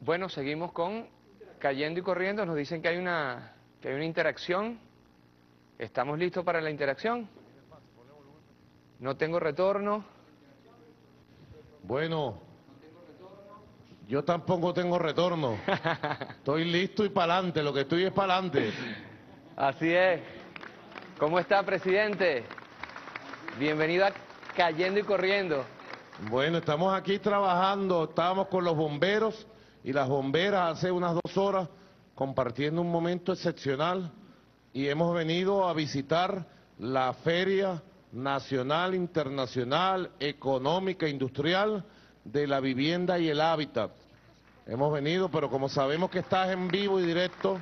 Bueno, seguimos con Cayendo y Corriendo. Nos dicen que hay una interacción. ¿Estamos listos para la interacción? No tengo retorno. Bueno, yo tampoco tengo retorno. Estoy listo y para adelante, lo que estoy es para adelante. Así es. ¿Cómo está, presidente? Bienvenido a Cayendo y Corriendo. Bueno, estamos aquí trabajando, estábamos con los bomberos y las bomberas hace unas 2 horas compartiendo un momento excepcional y hemos venido a visitar la Feria Nacional, Internacional, Económica, Industrial de la Vivienda y el Hábitat. Hemos venido, pero como sabemos que estás en vivo y directo,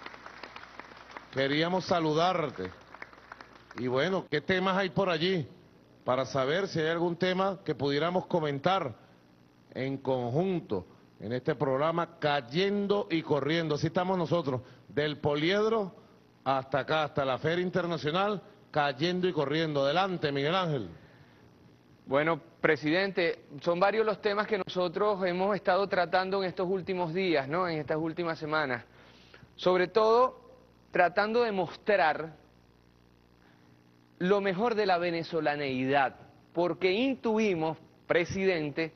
queríamos saludarte. Y bueno, ¿qué temas hay por allí? Para saber si hay algún tema que pudiéramos comentar en conjunto en este programa Cayendo y Corriendo. Así estamos nosotros, del Poliedro hasta acá, hasta la Feria Internacional, Cayendo y Corriendo. Adelante, Miguel Ángel. Bueno, presidente, son varios los temas que nosotros hemos estado tratando en estos últimos días, ¿no? En estas últimas semanas. Sobre todo, tratando de mostrar lo mejor de la venezolaneidad, porque intuimos, presidente,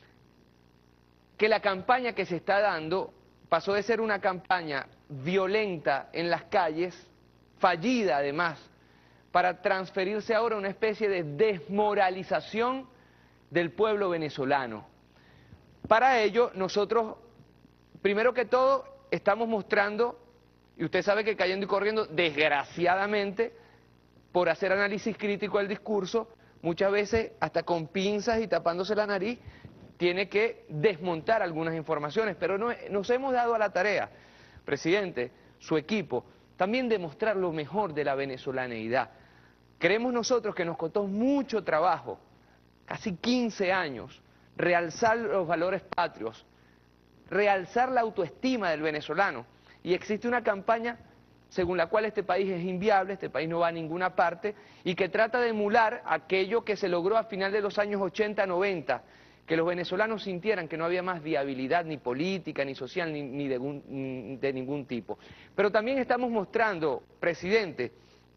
que la campaña que se está dando pasó de ser una campaña violenta en las calles, fallida además, para transferirse ahora a una especie de desmoralización del pueblo venezolano. Para ello, nosotros, primero que todo, estamos mostrando, y usted sabe que Cayendo y Corriendo, desgraciadamente, por hacer análisis crítico del discurso, muchas veces hasta con pinzas y tapándose la nariz, tiene que desmontar algunas informaciones, pero nos hemos dado a la tarea, presidente, su equipo, también demostrar lo mejor de la venezolaneidad. Creemos nosotros que nos costó mucho trabajo, casi 15 años, realzar los valores patrios, realzar la autoestima del venezolano, y existe una campaña según la cual este país es inviable, este país no va a ninguna parte, y que trata de emular aquello que se logró a final de los años 80-90, que los venezolanos sintieran que no había más viabilidad ni política, ni social, ni de ningún tipo. Pero también estamos mostrando, presidente,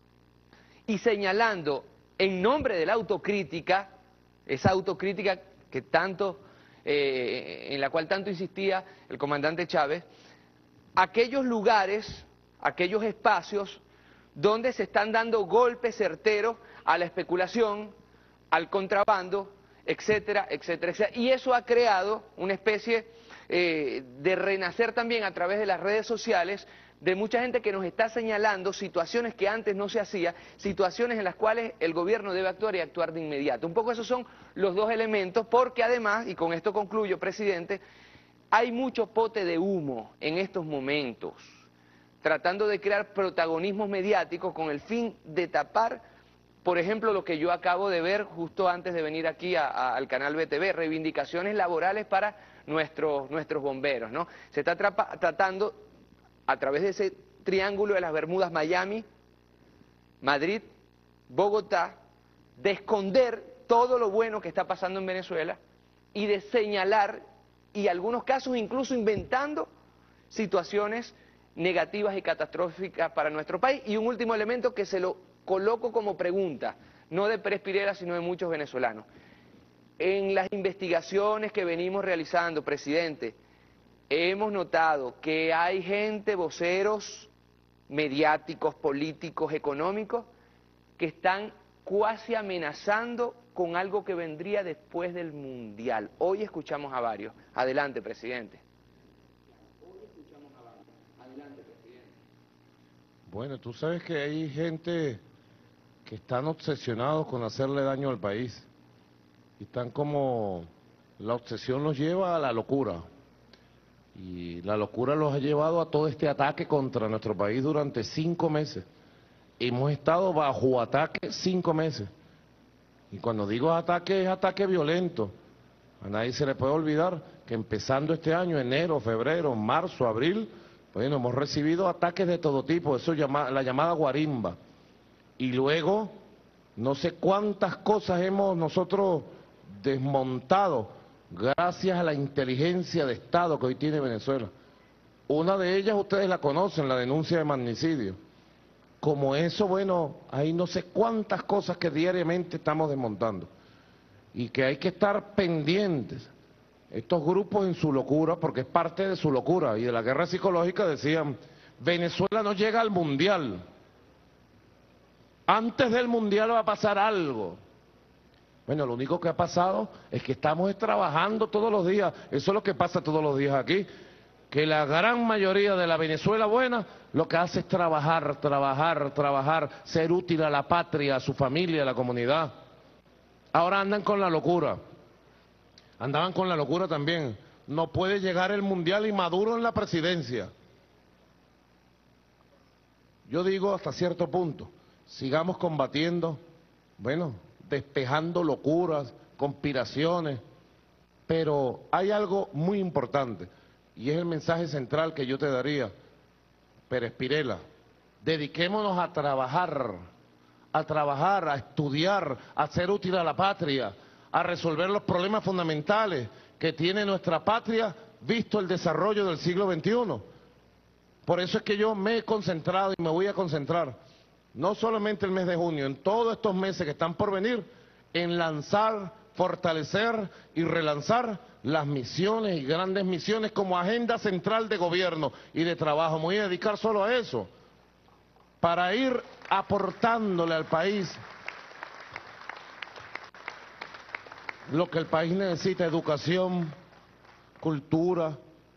y señalando en nombre de la autocrítica, esa autocrítica que tanto, en la cual tanto insistía el comandante Chávez, aquellos lugares, aquellos espacios donde se están dando golpes certeros a la especulación, al contrabando, etcétera, etcétera, etcétera. Y eso ha creado una especie de renacer también a través de las redes sociales de mucha gente que nos está señalando situaciones que antes no se hacía, situaciones en las cuales el gobierno debe actuar y actuar de inmediato. Un poco esos son los dos elementos, porque además, y con esto concluyo, presidente, hay mucho pote de humo en estos momentos, tratando de crear protagonismos mediáticos con el fin de tapar, por ejemplo, lo que yo acabo de ver justo antes de venir aquí al canal BTV, reivindicaciones laborales para nuestros bomberos, ¿no? Se está tratando, a través de ese triángulo de las Bermudas, Miami, Madrid, Bogotá, de esconder todo lo bueno que está pasando en Venezuela y de señalar, y en algunos casos incluso inventando situaciones negativas y catastróficas para nuestro país. Y un último elemento que se lo coloco como pregunta, no de Pérez Pirela, sino de muchos venezolanos. En las investigaciones que venimos realizando, presidente, hemos notado que hay gente, voceros mediáticos, políticos, económicos, que están cuasi amenazando con algo que vendría después del Mundial. Hoy escuchamos a varios. Adelante, presidente. Bueno, tú sabes que hay gente que están obsesionados con hacerle daño al país. Y están como... La obsesión los lleva a la locura. Y la locura los ha llevado a todo este ataque contra nuestro país durante 5 meses. Hemos estado bajo ataque 5 meses. Y cuando digo ataque, es ataque violento. A nadie se le puede olvidar que empezando este año, enero, febrero, marzo, abril, bueno, hemos recibido ataques de todo tipo, eso la llamada guarimba. Y luego, no sé cuántas cosas hemos nosotros desmontado gracias a la inteligencia de Estado que hoy tiene Venezuela. Una de ellas ustedes la conocen, la denuncia de magnicidio. Como eso, bueno, hay no sé cuántas cosas que diariamente estamos desmontando y que hay que estar pendientes. Estos grupos en su locura, porque es parte de su locura y de la guerra psicológica, decían, Venezuela no llega al Mundial. Antes del Mundial va a pasar algo. Bueno, lo único que ha pasado es que estamos trabajando todos los días. Eso es lo que pasa todos los días aquí. Que la gran mayoría de la Venezuela buena lo que hace es trabajar, trabajar, trabajar, ser útil a la patria, a su familia, a la comunidad. Ahora andan con la locura. Andaban con la locura también. No puede llegar el Mundial y Maduro en la presidencia. Yo digo hasta cierto punto, sigamos combatiendo, bueno, despejando locuras, conspiraciones, pero hay algo muy importante y es el mensaje central que yo te daría, Pérez Pirela. Dediquémonos a trabajar, a estudiar, a ser útil a la patria, a resolver los problemas fundamentales que tiene nuestra patria, visto el desarrollo del siglo XXI. Por eso es que yo me he concentrado y me voy a concentrar, no solamente el mes de junio, en todos estos meses que están por venir, en lanzar, fortalecer y relanzar las misiones y grandes misiones como agenda central de gobierno y de trabajo. Me voy a dedicar solo a eso, para ir aportándole al país lo que el país necesita: educación, cultura,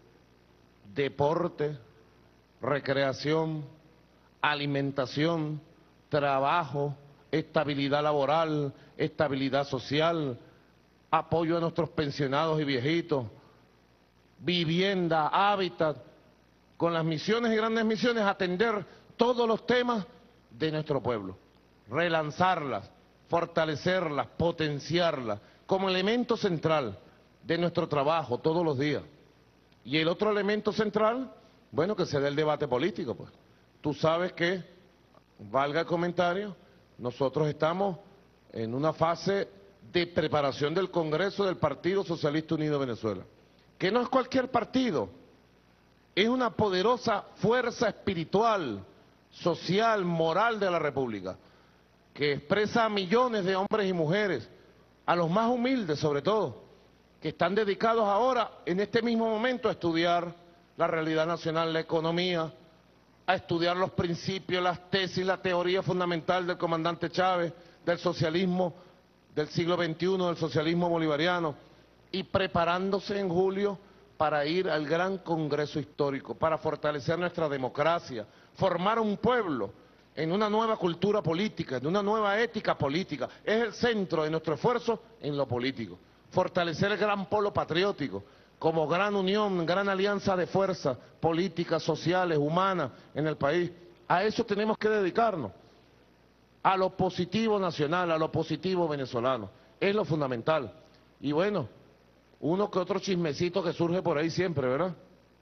deporte, recreación, alimentación, trabajo, estabilidad laboral, estabilidad social, apoyo a nuestros pensionados y viejitos, vivienda, hábitat, con las misiones y grandes misiones, atender todos los temas de nuestro pueblo, relanzarlas, fortalecerlas, potenciarlas, como elemento central de nuestro trabajo todos los días. Y el otro elemento central, bueno, que se dé el debate político, pues. Tú sabes que, valga el comentario, nosotros estamos en una fase de preparación del Congreso del Partido Socialista Unido de Venezuela, que no es cualquier partido, es una poderosa fuerza espiritual, social, moral de la República, que expresa a millones de hombres y mujeres, a los más humildes sobre todo, que están dedicados ahora, en este mismo momento, a estudiar la realidad nacional, la economía, a estudiar los principios, las tesis, la teoría fundamental del comandante Chávez, del socialismo del siglo XXI, del socialismo bolivariano, y preparándose en julio para ir al gran Congreso Histórico, para fortalecer nuestra democracia, formar un pueblo en una nueva cultura política, en una nueva ética política. Es el centro de nuestro esfuerzo en lo político. Fortalecer el gran polo patriótico, como gran unión, gran alianza de fuerzas políticas, sociales, humanas en el país. A eso tenemos que dedicarnos, a lo positivo nacional, a lo positivo venezolano. Es lo fundamental. Y bueno, uno que otro chismecito que surge por ahí siempre, ¿verdad?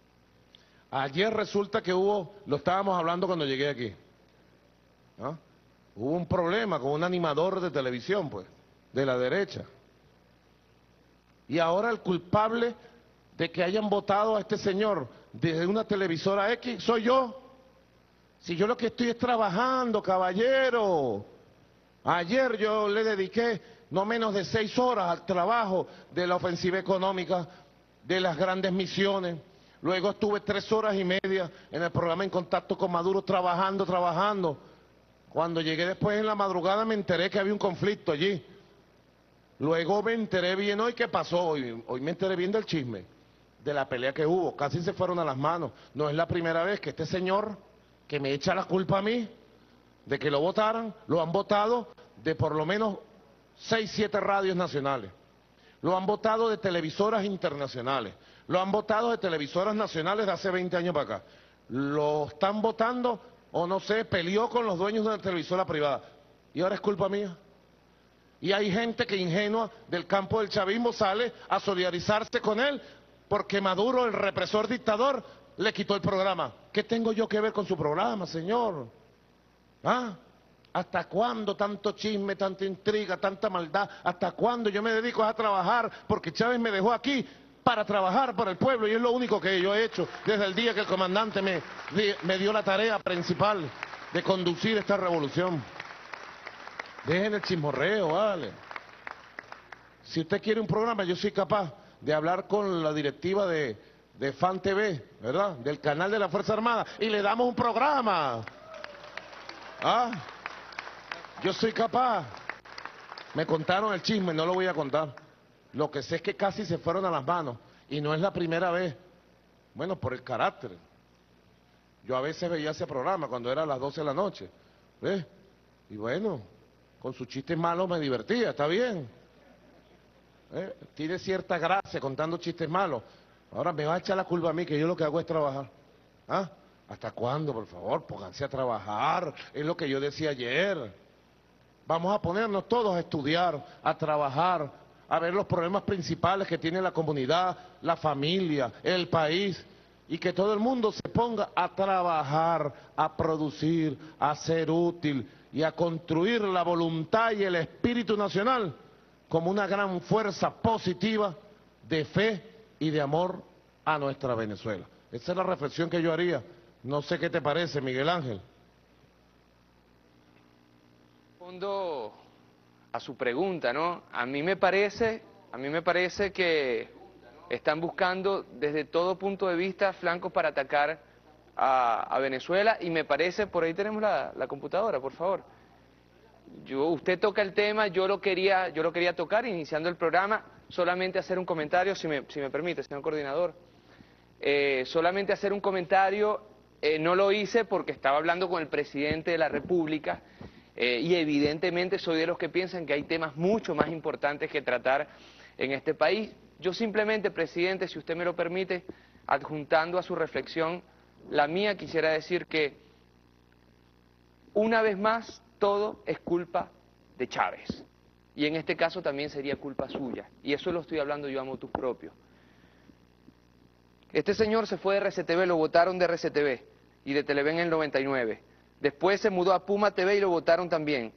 Ayer resulta que lo estábamos hablando cuando llegué aquí, ¿no? Hubo un problema con un animador de televisión, pues, de la derecha. Y ahora el culpable de que hayan votado a este señor desde una televisora X soy yo. Si yo lo que estoy es trabajando, caballero. Ayer yo le dediqué no menos de 6 horas al trabajo de la ofensiva económica, de las grandes misiones. Luego estuve 3 horas y media en el programa En Contacto con Maduro trabajando. Cuando llegué después en la madrugada me enteré que había un conflicto allí. Luego me enteré bien hoy qué pasó. Hoy me enteré bien del chisme, de la pelea que hubo. Casi se fueron a las manos. No es la primera vez que este señor, que me echa la culpa a mí de que lo votaran, lo han votado de por lo menos 6, 7 radios nacionales. Lo han votado de televisoras internacionales. Lo han votado de televisoras nacionales de hace 20 años para acá. Lo están votando, o no sé, peleó con los dueños de una televisora privada. Y ahora es culpa mía. Y hay gente que ingenua del campo del chavismo sale a solidarizarse con él porque Maduro, el represor dictador, le quitó el programa. ¿Qué tengo yo que ver con su programa, señor? ¿Ah? ¿Hasta cuándo tanto chisme, tanta intriga, tanta maldad? ¿Hasta cuándo yo me dedico a trabajar? Porque Chávez me dejó aquí para trabajar para el pueblo y es lo único que yo he hecho desde el día que el comandante me dio la tarea principal de conducir esta revolución. Dejen el chismorreo, vale. Si usted quiere un programa, yo soy capaz de hablar con la directiva de FAN TV, ¿verdad? Del canal de la Fuerza Armada, y le damos un programa. ¿Ah? Yo soy capaz. Me contaron el chisme, no lo voy a contar. Lo que sé es que casi se fueron a las manos, y no es la primera vez. Bueno, por el carácter. Yo a veces veía ese programa cuando era a las 12 de la noche, ¿ves? Y bueno, con sus chistes malos me divertía, está bien. Tiene cierta gracia contando chistes malos. Ahora me va a echar la culpa a mí, que yo lo que hago es trabajar. ¿Ah? ¿Hasta cuándo, por favor? Pónganse a trabajar, es lo que yo decía ayer. Vamos a ponernos todos a estudiar, a trabajar, a ver los problemas principales que tiene la comunidad, la familia, el país, y que todo el mundo se ponga a trabajar, a producir, a ser útil y a construir la voluntad y el espíritu nacional como una gran fuerza positiva de fe y de amor a nuestra Venezuela. Esa es la reflexión que yo haría. No sé qué te parece, Miguel Ángel. Respondo a su pregunta, ¿no? A mí me parece que están buscando desde todo punto de vista flancos para atacar a Venezuela, y me parece, por ahí tenemos la computadora, por favor. Usted toca el tema, yo lo quería tocar iniciando el programa, solamente hacer un comentario, si me permite, señor coordinador. Solamente hacer un comentario, no lo hice porque estaba hablando con el presidente de la República, y evidentemente soy de los que piensan que hay temas mucho más importantes que tratar en este país. Yo simplemente, presidente, si usted me lo permite, adjuntando a su reflexión la mía, quisiera decir que una vez más todo es culpa de Chávez, y en este caso también sería culpa suya, y eso lo estoy hablando yo a motus propio. Este señor se fue de RCTV, lo votaron de RCTV y de Televen en el 99. Después se mudó a Puma TV y lo votaron también.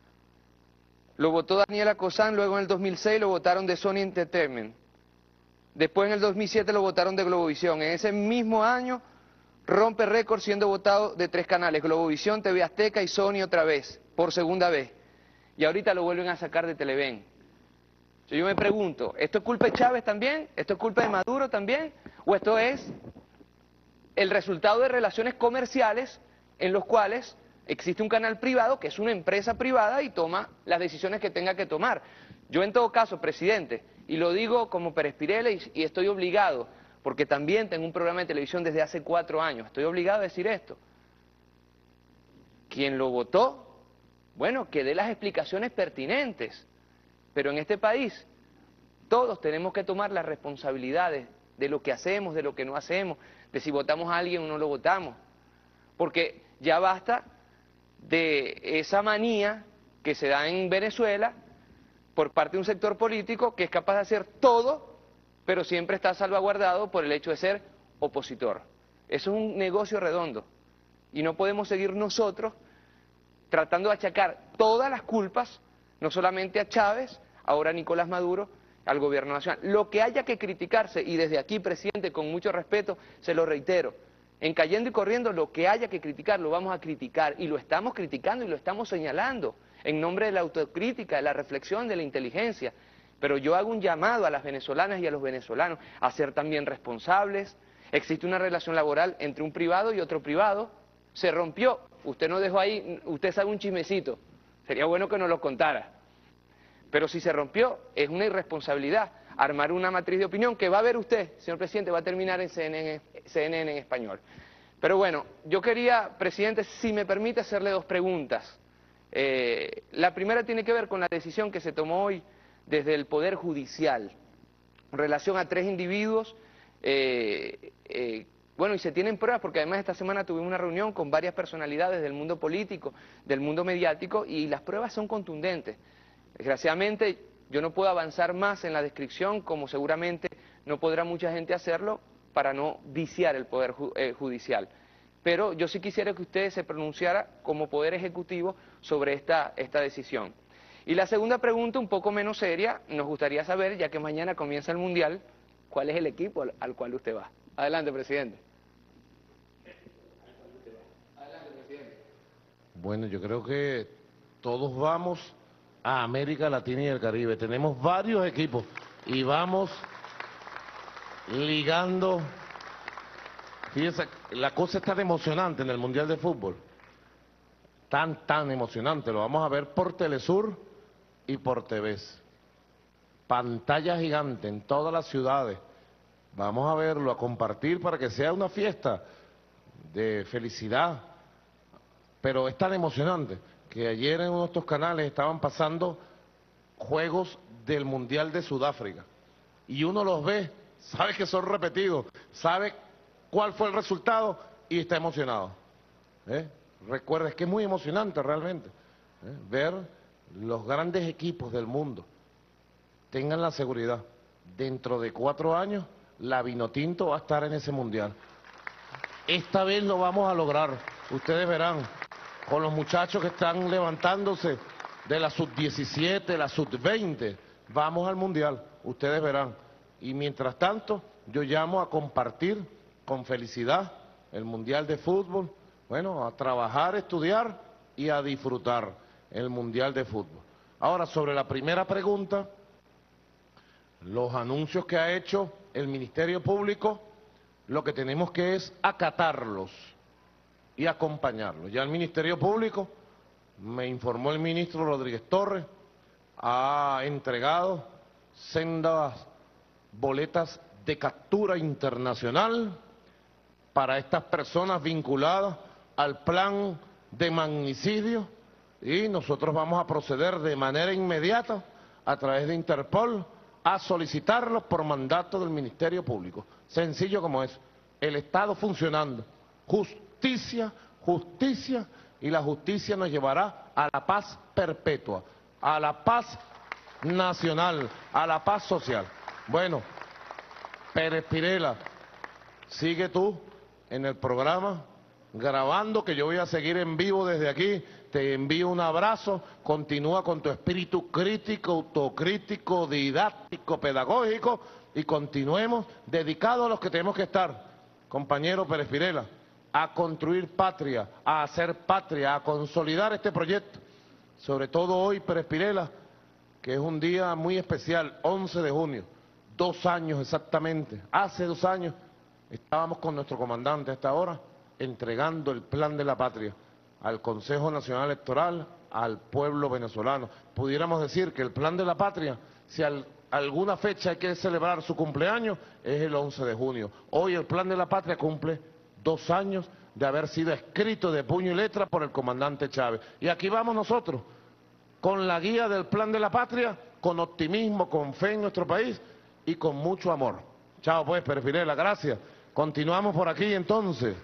Lo votó Daniela Cosán, luego en el 2006 lo votaron de Sony Entertainment. Después en el 2007 lo votaron de Globovisión. En ese mismo año rompe récord siendo votado de 3 canales, Globovisión, TV Azteca y Sony otra vez, por segunda vez. Y ahorita lo vuelven a sacar de Televen. Yo me pregunto, ¿esto es culpa de Chávez también? ¿Esto es culpa de Maduro también? ¿O esto es el resultado de relaciones comerciales en los cuales existe un canal privado que es una empresa privada y toma las decisiones que tenga que tomar? Yo en todo caso, presidente, y lo digo como Pérez Pirela y estoy obligado, porque también tengo un programa de televisión desde hace 4 años, estoy obligado a decir esto. Quien lo votó, bueno, que dé las explicaciones pertinentes, pero en este país todos tenemos que tomar las responsabilidades de lo que hacemos, de lo que no hacemos, de si votamos a alguien o no lo votamos, porque ya basta de esa manía que se da en Venezuela por parte de un sector político que es capaz de hacer todo, pero siempre está salvaguardado por el hecho de ser opositor. Eso es un negocio redondo, y no podemos seguir nosotros tratando de achacar todas las culpas, no solamente a Chávez, ahora a Nicolás Maduro, al gobierno nacional. Lo que haya que criticarse, y desde aquí, presidente, con mucho respeto, se lo reitero, en Cayendo y Corriendo, lo que haya que criticar, lo vamos a criticar, y lo estamos criticando y lo estamos señalando, en nombre de la autocrítica, de la reflexión, de la inteligencia. Pero yo hago un llamado a las venezolanas y a los venezolanos a ser también responsables. Existe una relación laboral entre un privado y otro privado, se rompió, usted no dejó ahí, usted sabe un chismecito, sería bueno que nos lo contara. Pero si se rompió, es una irresponsabilidad armar una matriz de opinión que va a ver usted, señor presidente, va a terminar en CNN en español. Pero bueno, yo quería, presidente, si me permite hacerle 2 preguntas. La primera tiene que ver con la decisión que se tomó hoy desde el Poder Judicial en relación a 3 individuos. Bueno, y se tienen pruebas porque además esta semana tuvimos una reunión con varias personalidades del mundo político, del mundo mediático, y las pruebas son contundentes. Desgraciadamente yo no puedo avanzar más en la descripción, como seguramente no podrá mucha gente hacerlo, para no viciar el Poder Judicial. pero yo sí quisiera que usted se pronunciara como Poder Ejecutivo sobre esta decisión. Y la segunda pregunta, un poco menos seria, nos gustaría saber, ya que mañana comienza el Mundial, ¿cuál es el equipo al cual usted va? Adelante, presidente. Bueno, yo creo que todos vamos a América Latina y el Caribe. Tenemos varios equipos y vamos ligando. Fíjense, la cosa es tan emocionante en el Mundial de Fútbol. Tan emocionante. Lo vamos a ver por Telesur y por TVs. Pantalla gigante en todas las ciudades. Vamos a verlo, a compartir para que sea una fiesta de felicidad. Pero es tan emocionante que ayer en uno de estos canales estaban pasando juegos del Mundial de Sudáfrica. Y uno los ve, sabe que son repetidos, sabe cuál fue el resultado y está emocionado. Recuerda, es que es muy emocionante realmente ver los grandes equipos del mundo. Tengan la seguridad, dentro de 4 años la Vinotinto va a estar en ese Mundial. Esta vez lo vamos a lograr, ustedes verán, con los muchachos que están levantándose de la sub-17, la sub-20, vamos al Mundial, ustedes verán. Y mientras tanto, yo llamo a compartir con felicidad el Mundial de Fútbol, bueno, a trabajar, estudiar y a disfrutar el Mundial de Fútbol. Ahora, sobre la primera pregunta, los anuncios que ha hecho el Ministerio Público, lo que tenemos que es acatarlos y acompañarlos. Ya el Ministerio Público, me informó el ministro Rodríguez Torres, ha entregado sendas boletas de captura internacional para estas personas vinculadas al plan de magnicidio y nosotros vamos a proceder de manera inmediata a través de Interpol a solicitarlos por mandato del Ministerio Público. Sencillo como es, el Estado funcionando, justicia, justicia, y la justicia nos llevará a la paz perpetua, a la paz nacional, a la paz social. Bueno, Pérez Pirela, sigue tú en el programa grabando, que yo voy a seguir en vivo desde aquí. Te envío un abrazo, continúa con tu espíritu crítico, autocrítico, didáctico, pedagógico y continuemos dedicados a los que tenemos que estar, compañero Pérez Pirela, a construir patria, a hacer patria, a consolidar este proyecto. Sobre todo hoy, Pérez Pirela, que es un día muy especial, 11 de junio, 2 años exactamente, hace 2 años estábamos con nuestro comandante a esta hora entregando el plan de la patria al Consejo Nacional Electoral, al pueblo venezolano. Pudiéramos decir que el plan de la patria, si alguna fecha hay que celebrar su cumpleaños, es el 11 de junio. Hoy el plan de la patria cumple 2 años de haber sido escrito de puño y letra por el comandante Chávez. Y aquí vamos nosotros, con la guía del plan de la patria, con optimismo, con fe en nuestro país y con mucho amor. Chao pues, Pérez Pirela, gracias. Continuamos por aquí entonces.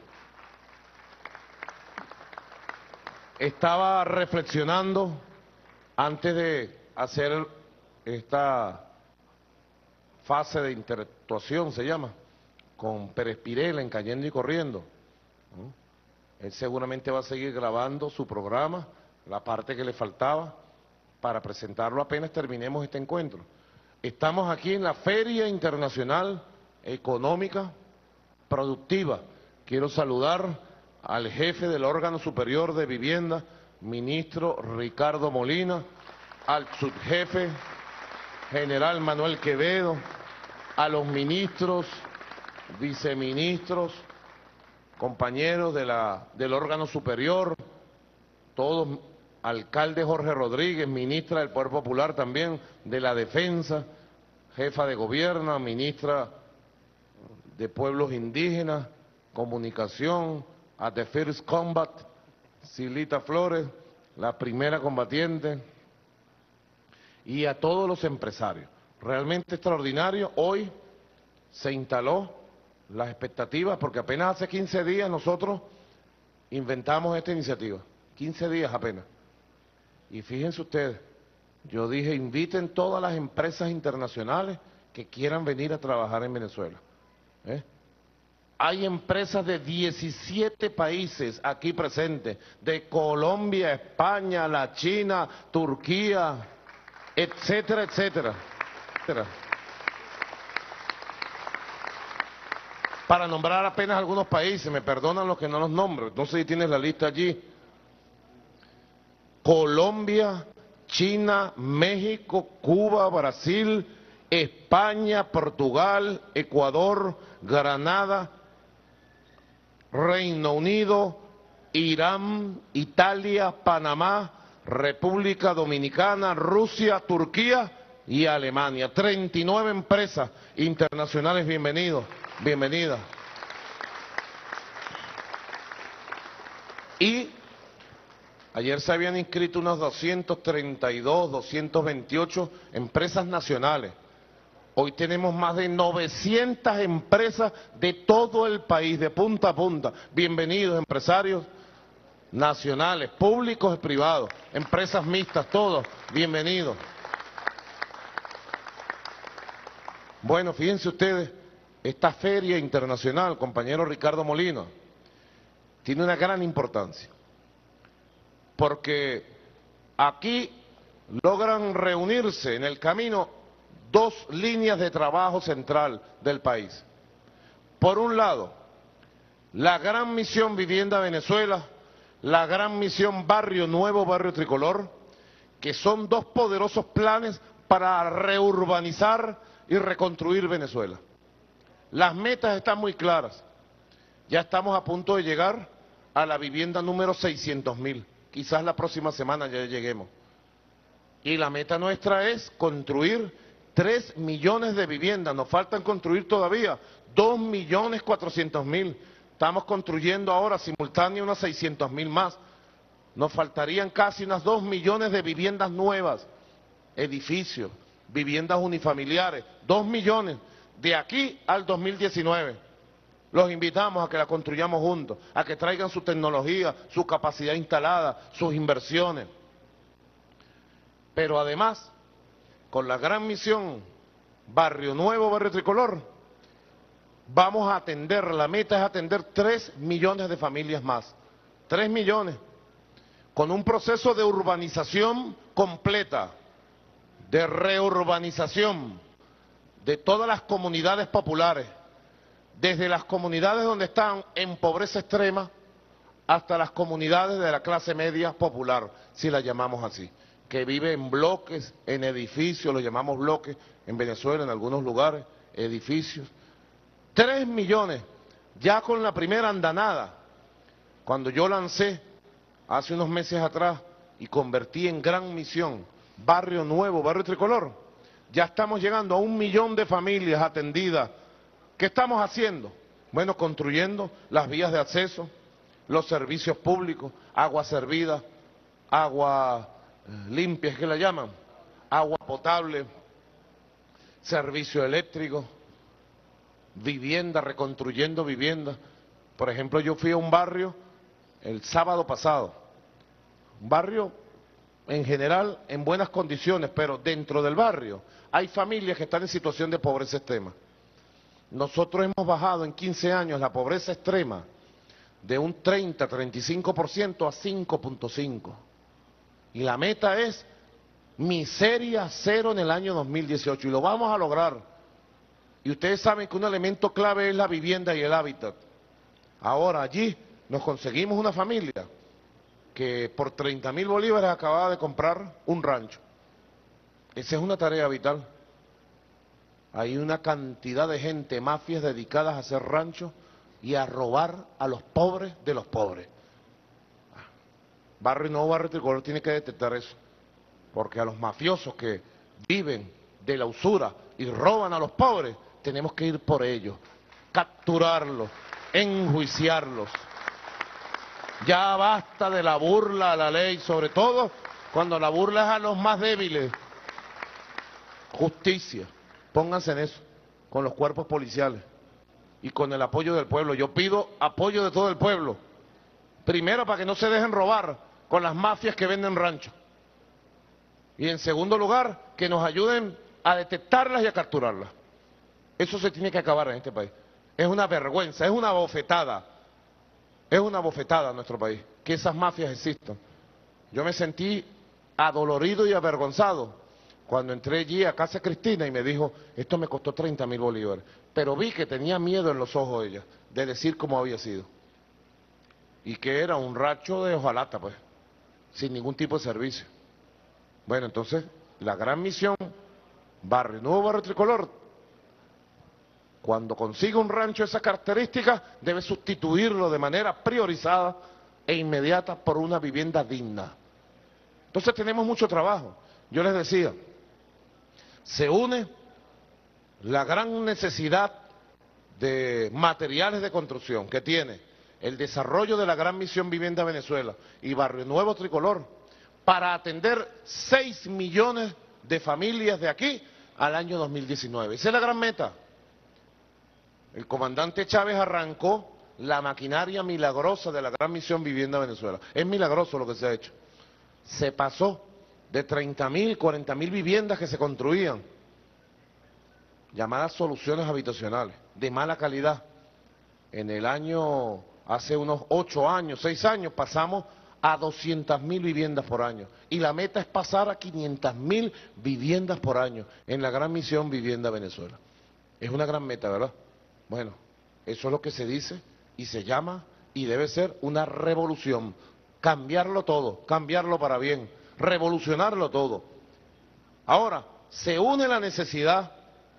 Estaba reflexionando antes de hacer esta fase de interactuación, se llama, con Pérez Pirela en Cayendo y Corriendo. Él seguramente va a seguir grabando su programa, la parte que le faltaba, para presentarlo apenas terminemos este encuentro. Estamos aquí en la Feria Internacional Económica Productiva. Quiero saludar al jefe del órgano superior de vivienda, ministro Ricardo Molina, al subjefe general Manuel Quevedo, a los ministros, viceministros, compañeros del órgano superior, todos, alcalde Jorge Rodríguez, ministra del Poder Popular también, de la Defensa, jefa de gobierno, ministra de Pueblos Indígenas, Comunicación, a The First Combat, Silita Flores, la primera combatiente, y a todos los empresarios. Realmente extraordinario. Hoy se instaló las expectativas, porque apenas hace 15 días nosotros inventamos esta iniciativa, 15 días apenas. Y fíjense ustedes, yo dije, inviten todas las empresas internacionales que quieran venir a trabajar en Venezuela. Hay empresas de 17 países aquí presentes, de Colombia, España, la China, Turquía, etcétera, etcétera, etcétera. Para nombrar apenas algunos países, me perdonan los que no los nombro, no sé si tienes la lista allí. Colombia, China, México, Cuba, Brasil, España, Portugal, Ecuador, Granada, Reino Unido, Irán, Italia, Panamá, República Dominicana, Rusia, Turquía y Alemania. 39 empresas internacionales, bienvenidos, bienvenidas. Y ayer se habían inscrito unos 232, 228 empresas nacionales. Hoy tenemos más de 900 empresas de todo el país, de punta a punta. Bienvenidos, empresarios nacionales, públicos y privados, empresas mixtas, todos, bienvenidos. Bueno, fíjense ustedes, esta feria internacional, compañero Ricardo Molina, tiene una gran importancia, porque aquí logran reunirse en el camino dos líneas de trabajo central del país. Por un lado, la gran misión Vivienda Venezuela, la gran misión Barrio Nuevo, Barrio Tricolor, que son dos poderosos planes para reurbanizar y reconstruir Venezuela. Las metas están muy claras. Ya estamos a punto de llegar a la vivienda número 600.000. Quizás la próxima semana ya lleguemos. Y la meta nuestra es construir 3 millones de viviendas. Nos faltan construir todavía 2.400.000. Estamos construyendo ahora simultáneo unas 600.000 más. Nos faltarían casi unas 2 millones de viviendas nuevas, edificios, viviendas unifamiliares, 2 millones de aquí al 2019. Los invitamos a que la construyamos juntos, a que traigan su tecnología, su capacidad instalada, sus inversiones. Pero además, con la gran misión Barrio Nuevo, Barrio Tricolor, vamos a atender, la meta es atender 3 millones de familias más. 3 millones, con un proceso de urbanización completa, de reurbanización de todas las comunidades populares, desde las comunidades donde están en pobreza extrema hasta las comunidades de la clase media popular, si la llamamos así, que vive en bloques, en edificios, lo llamamos bloques en Venezuela, en algunos lugares, edificios. 3 millones, ya con la primera andanada, cuando yo lancé hace unos meses atrás y convertí en gran misión Barrio Nuevo, Barrio Tricolor, ya estamos llegando a 1 millón de familias atendidas. ¿Qué estamos haciendo? Bueno, construyendo las vías de acceso, los servicios públicos, agua servida, agua limpia, es que la llaman, agua potable, servicio eléctrico, vivienda, reconstruyendo vivienda. Por ejemplo, yo fui a un barrio el sábado pasado, un barrio en general en buenas condiciones, pero dentro del barrio hay familias que están en situación de pobreza extrema. Nosotros hemos bajado en 15 años la pobreza extrema de un 30-35% a 5.5%. Y la meta es miseria cero en el año 2018, y lo vamos a lograr. Y ustedes saben que un elemento clave es la vivienda y el hábitat. Ahora allí nos conseguimos una familia que por 30.000 bolívares acababa de comprar un rancho. Esa es una tarea vital. Hay una cantidad de gente, mafias dedicadas a hacer ranchos y a robar a los pobres de los pobres. Barrio Nuevo, Barrio Tricolor tiene que detectar eso, porque a los mafiosos que viven de la usura y roban a los pobres, tenemos que ir por ellos, capturarlos, enjuiciarlos. Ya basta de la burla a la ley, sobre todo cuando la burla es a los más débiles. Justicia, pónganse en eso, con los cuerpos policiales y con el apoyo del pueblo. Yo pido apoyo de todo el pueblo, primero para que no se dejen robar con las mafias que venden ranchos, y en segundo lugar, que nos ayuden a detectarlas y a capturarlas. Eso se tiene que acabar en este país. Es una vergüenza, es una bofetada a nuestro país, que esas mafias existan. Yo me sentí adolorido y avergonzado cuando entré allí a casa de Cristina y me dijo, esto me costó 30.000 bolívares, pero vi que tenía miedo en los ojos ella de decir cómo había sido, y que era un racho de hojalata, pues, sin ningún tipo de servicio. Bueno, entonces, la gran misión, Barrio Nuevo, Barrio Tricolor, cuando consiga un rancho de esas características, debe sustituirlo de manera priorizada e inmediata por una vivienda digna. Entonces tenemos mucho trabajo. Yo les decía, se une la gran necesidad de materiales de construcción que tiene el desarrollo de la Gran Misión Vivienda Venezuela y Barrio Nuevo Tricolor para atender 6 millones de familias de aquí al año 2019. Esa es la gran meta. El comandante Chávez arrancó la maquinaria milagrosa de la Gran Misión Vivienda Venezuela. Es milagroso lo que se ha hecho. Se pasó de 30.000, 40.000 viviendas que se construían, llamadas soluciones habitacionales, de mala calidad. En el año, hace unos 8 años, 6 años, pasamos a 200.000 viviendas por año. Y la meta es pasar a 500.000 viviendas por año en la Gran Misión Vivienda Venezuela. Es una gran meta, ¿verdad? Bueno, eso es lo que se dice y se llama y debe ser una revolución. Cambiarlo todo, cambiarlo para bien, revolucionarlo todo. Ahora, se une la necesidad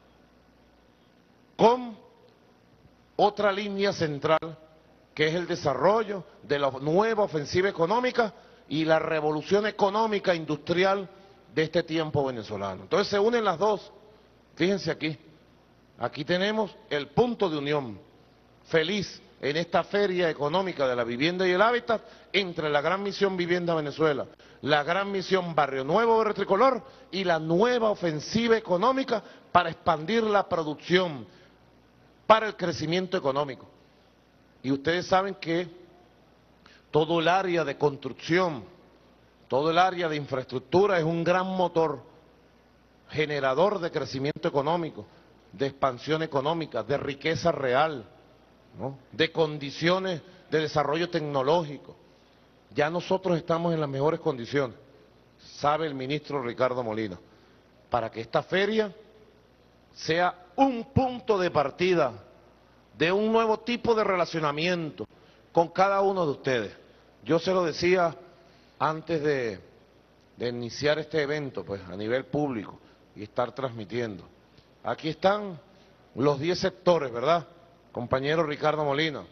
con otra línea central, que es el desarrollo de la nueva ofensiva económica y la revolución económica industrial de este tiempo venezolano. Entonces se unen las dos. Fíjense aquí, aquí tenemos el punto de unión feliz en esta feria económica de la vivienda y el hábitat entre la Gran Misión Vivienda Venezuela, la Gran Misión Barrio Nuevo, Barrio Tricolor y la nueva ofensiva económica para expandir la producción, para el crecimiento económico. Y ustedes saben que todo el área de construcción, todo el área de infraestructura es un gran motor generador de crecimiento económico, de expansión económica, de riqueza real, ¿no?, de condiciones de desarrollo tecnológico. Ya nosotros estamos en las mejores condiciones, sabe el ministro Ricardo Molina, para que esta feria sea un punto de partida de un nuevo tipo de relacionamiento con cada uno de ustedes. Yo se lo decía antes de iniciar este evento, pues a nivel público y estar transmitiendo. Aquí están los 10 sectores, ¿verdad, compañero Ricardo Molina?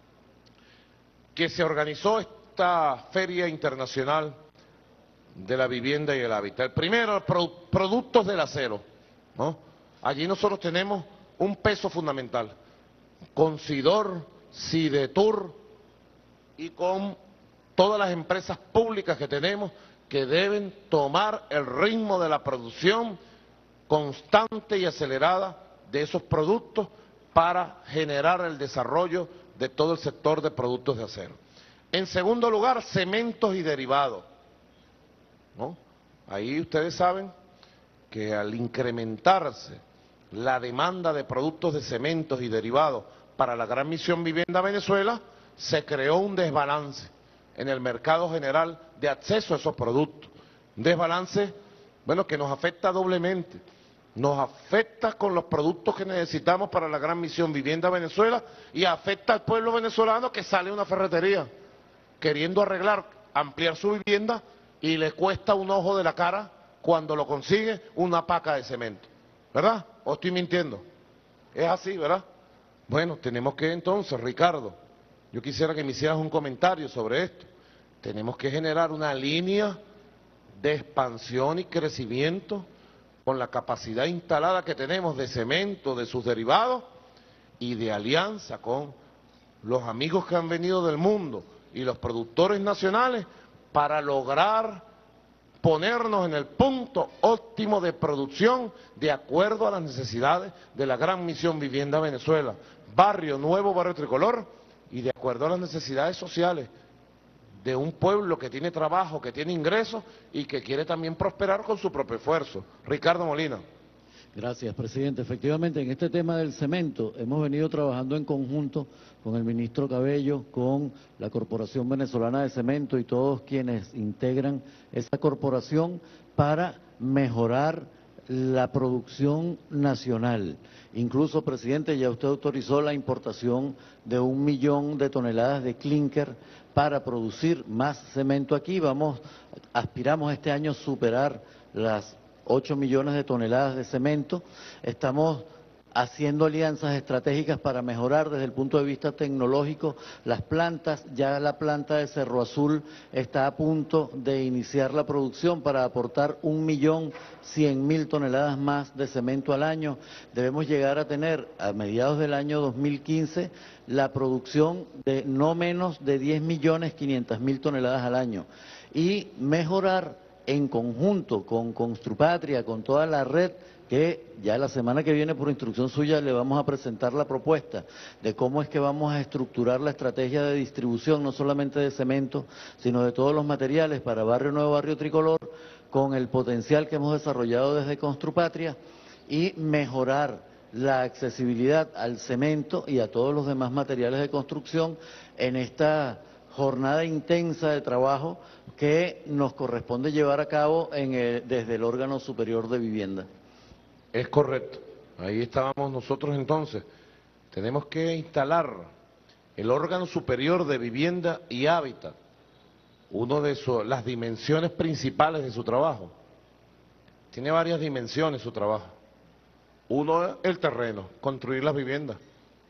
Que se organizó esta Feria Internacional de la Vivienda y el Hábitat. El primero, productos del acero, ¿no? Allí nosotros tenemos un peso fundamental, con Sidor, Sidetur y con todas las empresas públicas que tenemos que deben tomar el ritmo de la producción constante y acelerada de esos productos para generar el desarrollo de todo el sector de productos de acero. En segundo lugar, cementos y derivados, ¿no? Ahí ustedes saben que al incrementarse la demanda de productos de cementos y derivados para la Gran Misión Vivienda Venezuela, se creó un desbalance en el mercado general de acceso a esos productos. Un desbalance, bueno, que nos afecta doblemente. Nos afecta con los productos que necesitamos para la Gran Misión Vivienda Venezuela y afecta al pueblo venezolano que sale a una ferretería queriendo arreglar, ampliar su vivienda y le cuesta un ojo de la cara cuando lo consigue una paca de cemento. ¿Verdad? ¿O estoy mintiendo? Es así, ¿verdad? Bueno, tenemos que entonces, Ricardo, yo quisiera que me hicieras un comentario sobre esto. Tenemos que generar una línea de expansión y crecimiento con la capacidad instalada que tenemos de cemento, de sus derivados y de alianza con los amigos que han venido del mundo y los productores nacionales para lograr ponernos en el punto óptimo de producción de acuerdo a las necesidades de la Gran Misión Vivienda Venezuela, Barrio Nuevo, Barrio Tricolor, y de acuerdo a las necesidades sociales de un pueblo que tiene trabajo, que tiene ingresos y que quiere también prosperar con su propio esfuerzo. Ricardo Molina. Gracias, presidente. Efectivamente, en este tema del cemento hemos venido trabajando en conjunto con el ministro Cabello, con la Corporación Venezolana de Cemento y todos quienes integran esa corporación para mejorar la producción nacional. Incluso, presidente, ya usted autorizó la importación de 1 millón de toneladas de clínker para producir más cemento aquí. Aspiramos este año a superar las 8 millones de toneladas de cemento. Estamos haciendo alianzas estratégicas para mejorar desde el punto de vista tecnológico las plantas. Ya la planta de Cerro Azul está a punto de iniciar la producción para aportar 1.100.000 toneladas más de cemento al año. Debemos llegar a tener a mediados del año 2015 la producción de no menos de 10.500.000 toneladas al año y mejorar en conjunto con Construpatria, con toda la red, que ya la semana que viene, por instrucción suya, le vamos a presentar la propuesta de cómo es que vamos a estructurar la estrategia de distribución, no solamente de cemento, sino de todos los materiales para Barrio Nuevo, Barrio Tricolor, con el potencial que hemos desarrollado desde Construpatria y mejorar la accesibilidad al cemento y a todos los demás materiales de construcción en esta jornada intensa de trabajo que nos corresponde llevar a cabo desde el órgano superior de vivienda. Es correcto. Ahí estábamos nosotros entonces. Tenemos que instalar el órgano superior de vivienda y hábitat, una de las dimensiones principales de su trabajo. Tiene varias dimensiones su trabajo. Uno es el terreno, construir las viviendas,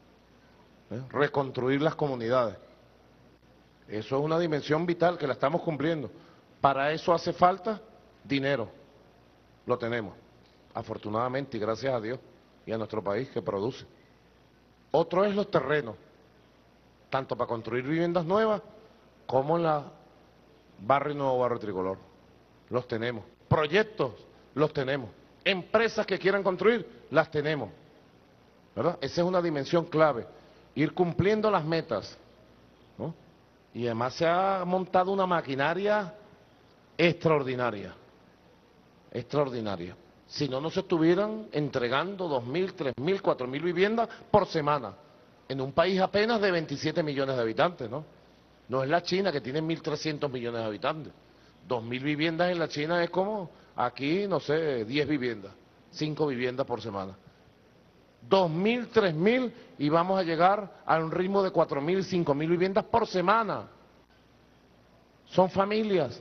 reconstruir las comunidades. Eso es una dimensión vital que la estamos cumpliendo. Para eso hace falta dinero. Lo tenemos, afortunadamente, y gracias a Dios y a nuestro país que produce. Otro es los terrenos, tanto para construir viviendas nuevas como en la Barrio Nuevo, Barrio Tricolor. Los tenemos. Proyectos, los tenemos. Empresas que quieran construir, las tenemos. ¿Verdad? Esa es una dimensión clave. Ir cumpliendo las metas, ¿no? Y además se ha montado una maquinaria extraordinaria, extraordinaria. Si no, no se estuvieran entregando 2.000, 3.000, 4.000 viviendas por semana, en un país apenas de 27 millones de habitantes, ¿no? No es la China, que tiene 1.300 millones de habitantes. 2.000 viviendas en la China es como aquí, no sé, 10 viviendas, 5 viviendas por semana. 2.000, 3.000 y vamos a llegar a un ritmo de 4.000, 5.000 viviendas por semana. Son familias,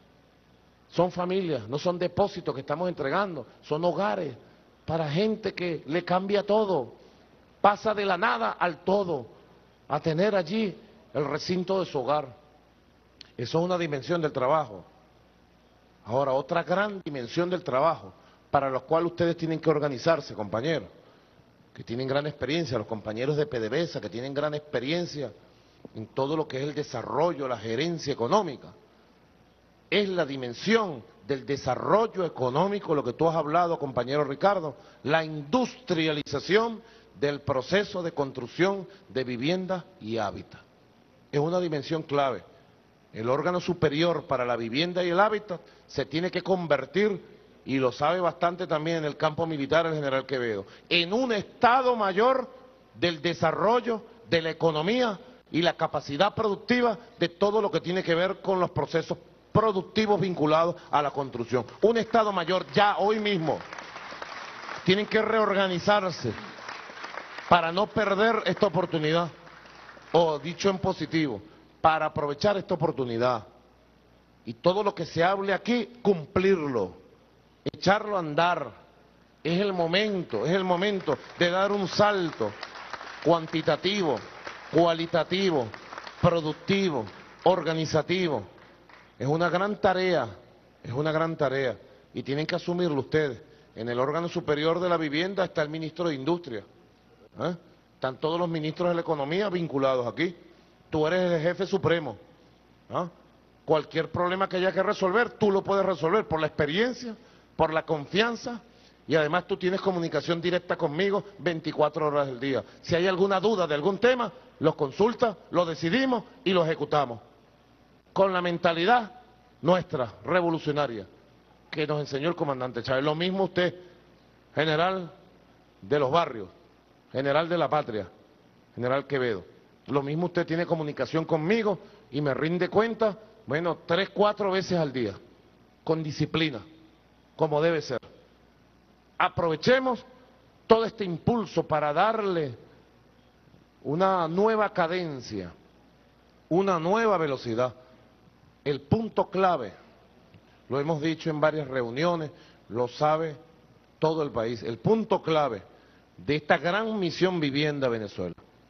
no son depósitos que estamos entregando, son hogares para gente que le cambia todo, pasa de la nada al todo, a tener allí el recinto de su hogar. Eso es una dimensión del trabajo. Ahora, otra gran dimensión del trabajo, para la cual ustedes tienen que organizarse, compañeros, que tienen gran experiencia, los compañeros de PDVSA, que tienen gran experiencia en todo lo que es el desarrollo, la gerencia económica. Es la dimensión del desarrollo económico, lo que tú has hablado, compañero Ricardo, la industrialización del proceso de construcción de vivienda y hábitat. Es una dimensión clave. El órgano superior para la vivienda y el hábitat se tiene que convertir, y lo sabe bastante también en el campo militar el general Quevedo, en un Estado mayor del desarrollo de la economía y la capacidad productiva de todo lo que tiene que ver con los procesos productivos vinculados a la construcción. Un Estado mayor ya hoy mismo. Tienen que reorganizarse para no perder esta oportunidad, o dicho en positivo, para aprovechar esta oportunidad. Y todo lo que se hable aquí, cumplirlo, echarlo a andar. Es el momento de dar un salto cuantitativo, cualitativo, productivo, organizativo. Es una gran tarea, y tienen que asumirlo ustedes. En el órgano superior de la vivienda está el ministro de Industria, están todos los ministros de la economía vinculados aquí. Tú eres el jefe supremo, cualquier problema que haya que resolver, tú lo puedes resolver por la experiencia, por la confianza, y además tú tienes comunicación directa conmigo 24 horas del día. Si hay alguna duda de algún tema, los consultas, lo decidimos y lo ejecutamos, con la mentalidad nuestra, revolucionaria, que nos enseñó el comandante Chávez. Lo mismo usted, general de los barrios, general de la patria, general Quevedo. Lo mismo usted tiene comunicación conmigo y me rinde cuenta, bueno, 3, 4 veces al día, con disciplina, como debe ser. Aprovechemos todo este impulso para darle una nueva cadencia, una nueva velocidad. El punto clave, lo hemos dicho en varias reuniones, lo sabe todo el país, el punto clave de esta gran misión Vivienda Venezuela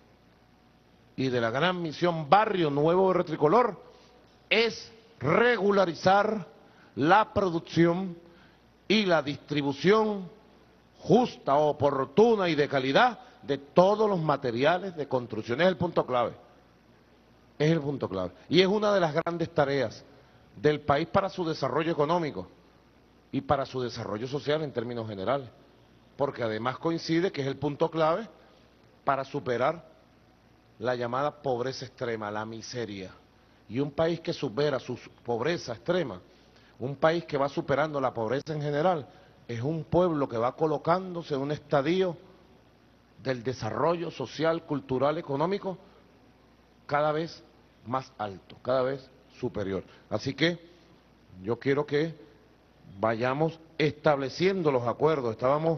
y de la gran misión Barrio Nuevo de Retricolor es regularizar la producción y la distribución justa, oportuna y de calidad de todos los materiales de construcción. Es el punto clave. Es el punto clave. Y es una de las grandes tareas del país para su desarrollo económico y para su desarrollo social en términos generales. Porque además coincide que es el punto clave para superar la llamada pobreza extrema, la miseria. Y un país que supera su pobreza extrema, un país que va superando la pobreza en general, es un pueblo que va colocándose en un estadio del desarrollo social, cultural, económico, cada vez más alto, cada vez superior. Así que yo quiero que vayamos estableciendo los acuerdos. Estábamos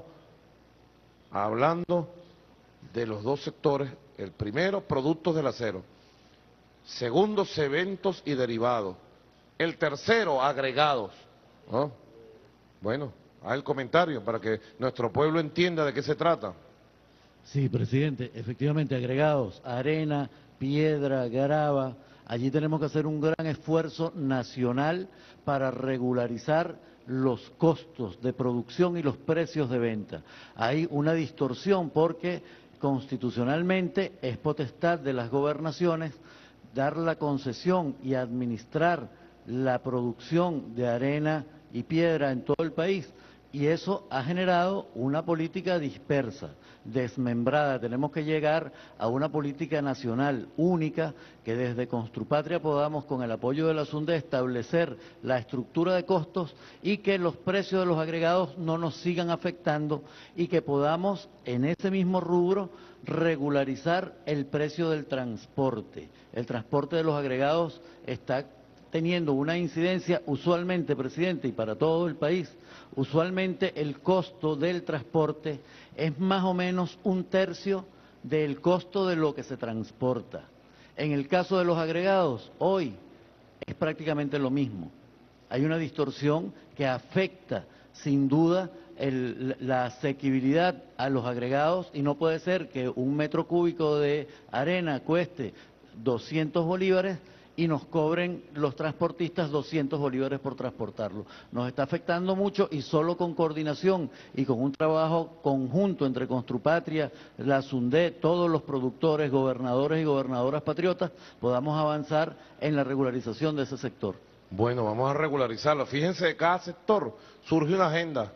hablando de los dos sectores. El primero, productos del acero. Segundo, cementos y derivados. El tercero, agregados, ¿no? Bueno, haz el comentario para que nuestro pueblo entienda de qué se trata. Sí, presidente, efectivamente, agregados, arena, piedra, grava, allí tenemos que hacer un gran esfuerzo nacional para regularizar los costos de producción y los precios de venta. Hay una distorsión porque constitucionalmente es potestad de las gobernaciones dar la concesión y administrar la producción de arena y piedra en todo el país, y eso ha generado una política dispersa, desmembrada. Tenemos que llegar a una política nacional única, que desde Construpatria podamos, con el apoyo de la SUNDE, establecer la estructura de costos y que los precios de los agregados no nos sigan afectando, y que podamos en ese mismo rubro regularizar el precio del transporte. El transporte de los agregados está teniendo una incidencia usualmente, presidente, y para todo el país, usualmente el costo del transporte es más o menos 1/3 del costo de lo que se transporta. En el caso de los agregados, hoy es prácticamente lo mismo. Hay una distorsión que afecta sin duda la asequibilidad a los agregados, y no puede ser que 1 metro cúbico de arena cueste 200 bolívares y nos cobren los transportistas 200 bolívares por transportarlo. Nos está afectando mucho, y solo con coordinación y con un trabajo conjunto entre Construpatria, la SUNDE, todos los productores, gobernadores y gobernadoras patriotas, podamos avanzar en la regularización de ese sector. Bueno, vamos a regularizarlo. Fíjense, de cada sector surge una agenda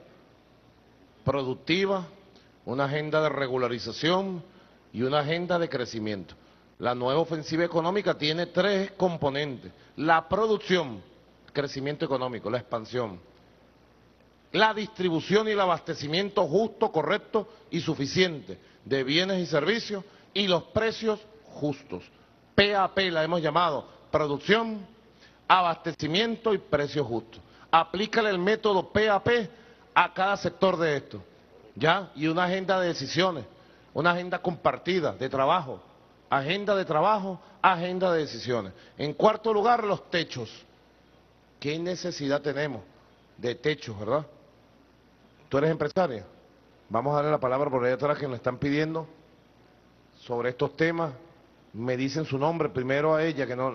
productiva, una agenda de regularización y una agenda de crecimiento. La nueva ofensiva económica tiene 3 componentes: la producción, crecimiento económico, la expansión; la distribución y el abastecimiento justo, correcto y suficiente de bienes y servicios; y los precios justos. PAP la hemos llamado: producción, abastecimiento y precios justos. Aplícale el método PAP a cada sector de esto, ¿ya? Y una agenda de decisiones, una agenda compartida de trabajo. Agenda de trabajo, agenda de decisiones. En cuarto lugar, los techos. ¿Qué necesidad tenemos de techos, verdad? ¿Tú eres empresaria? Vamos a darle la palabra por ahí atrás, que nos están pidiendo sobre estos temas. Me dicen su nombre primero a ella, que no...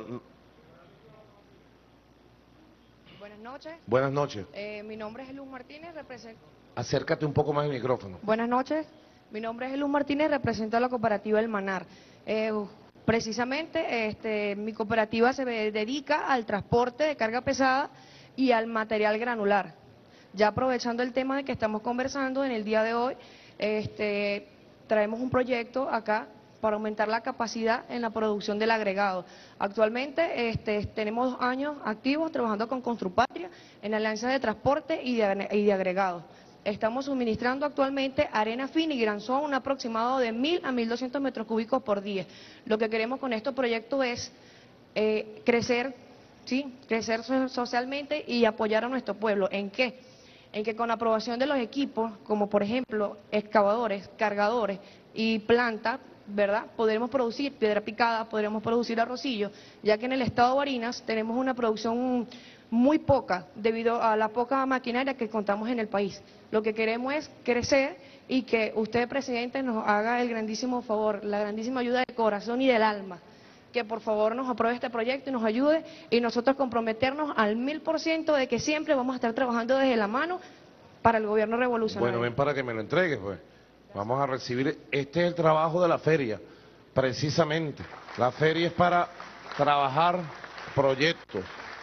Buenas noches. Buenas noches. Mi nombre es Luz Martínez, represento... Acércate un poco más al micrófono. Buenas noches. Mi nombre es Luz Martínez, represento a la cooperativa El Manar. Precisamente, mi cooperativa se dedica al transporte de carga pesada y al material granular. Ya aprovechando el tema de que estamos conversando en el día de hoy, traemos un proyecto acá para aumentar la capacidad en la producción del agregado. Actualmente tenemos 2 años activos trabajando con Construpatria en alianza de transporte y de agregados. estamos suministrando actualmente arena fina y granzón, un aproximado de 1.000 a 1.200 metros cúbicos por día. Lo que queremos con este proyecto es crecer, ¿sí? Crecer socialmente y apoyar a nuestro pueblo. ¿En qué? En que con la aprobación de los equipos, como por ejemplo excavadores, cargadores y planta, ¿verdad? Podremos producir piedra picada, podremos producir arrocillo, ya que en el estado de Barinas tenemos una producción muy poca debido a la poca maquinaria que contamos en el país. Lo que queremos es crecer y que usted, presidente, nos haga el grandísimo favor, la grandísima ayuda del corazón y del alma, que por favor nos apruebe este proyecto y nos ayude, y nosotros comprometernos al 1000% de que siempre vamos a estar trabajando desde la mano para el gobierno revolucionario. Bueno, ven para que me lo entregues, pues. Vamos a recibir, este es el trabajo de la feria, precisamente. La feria es para trabajar proyectos.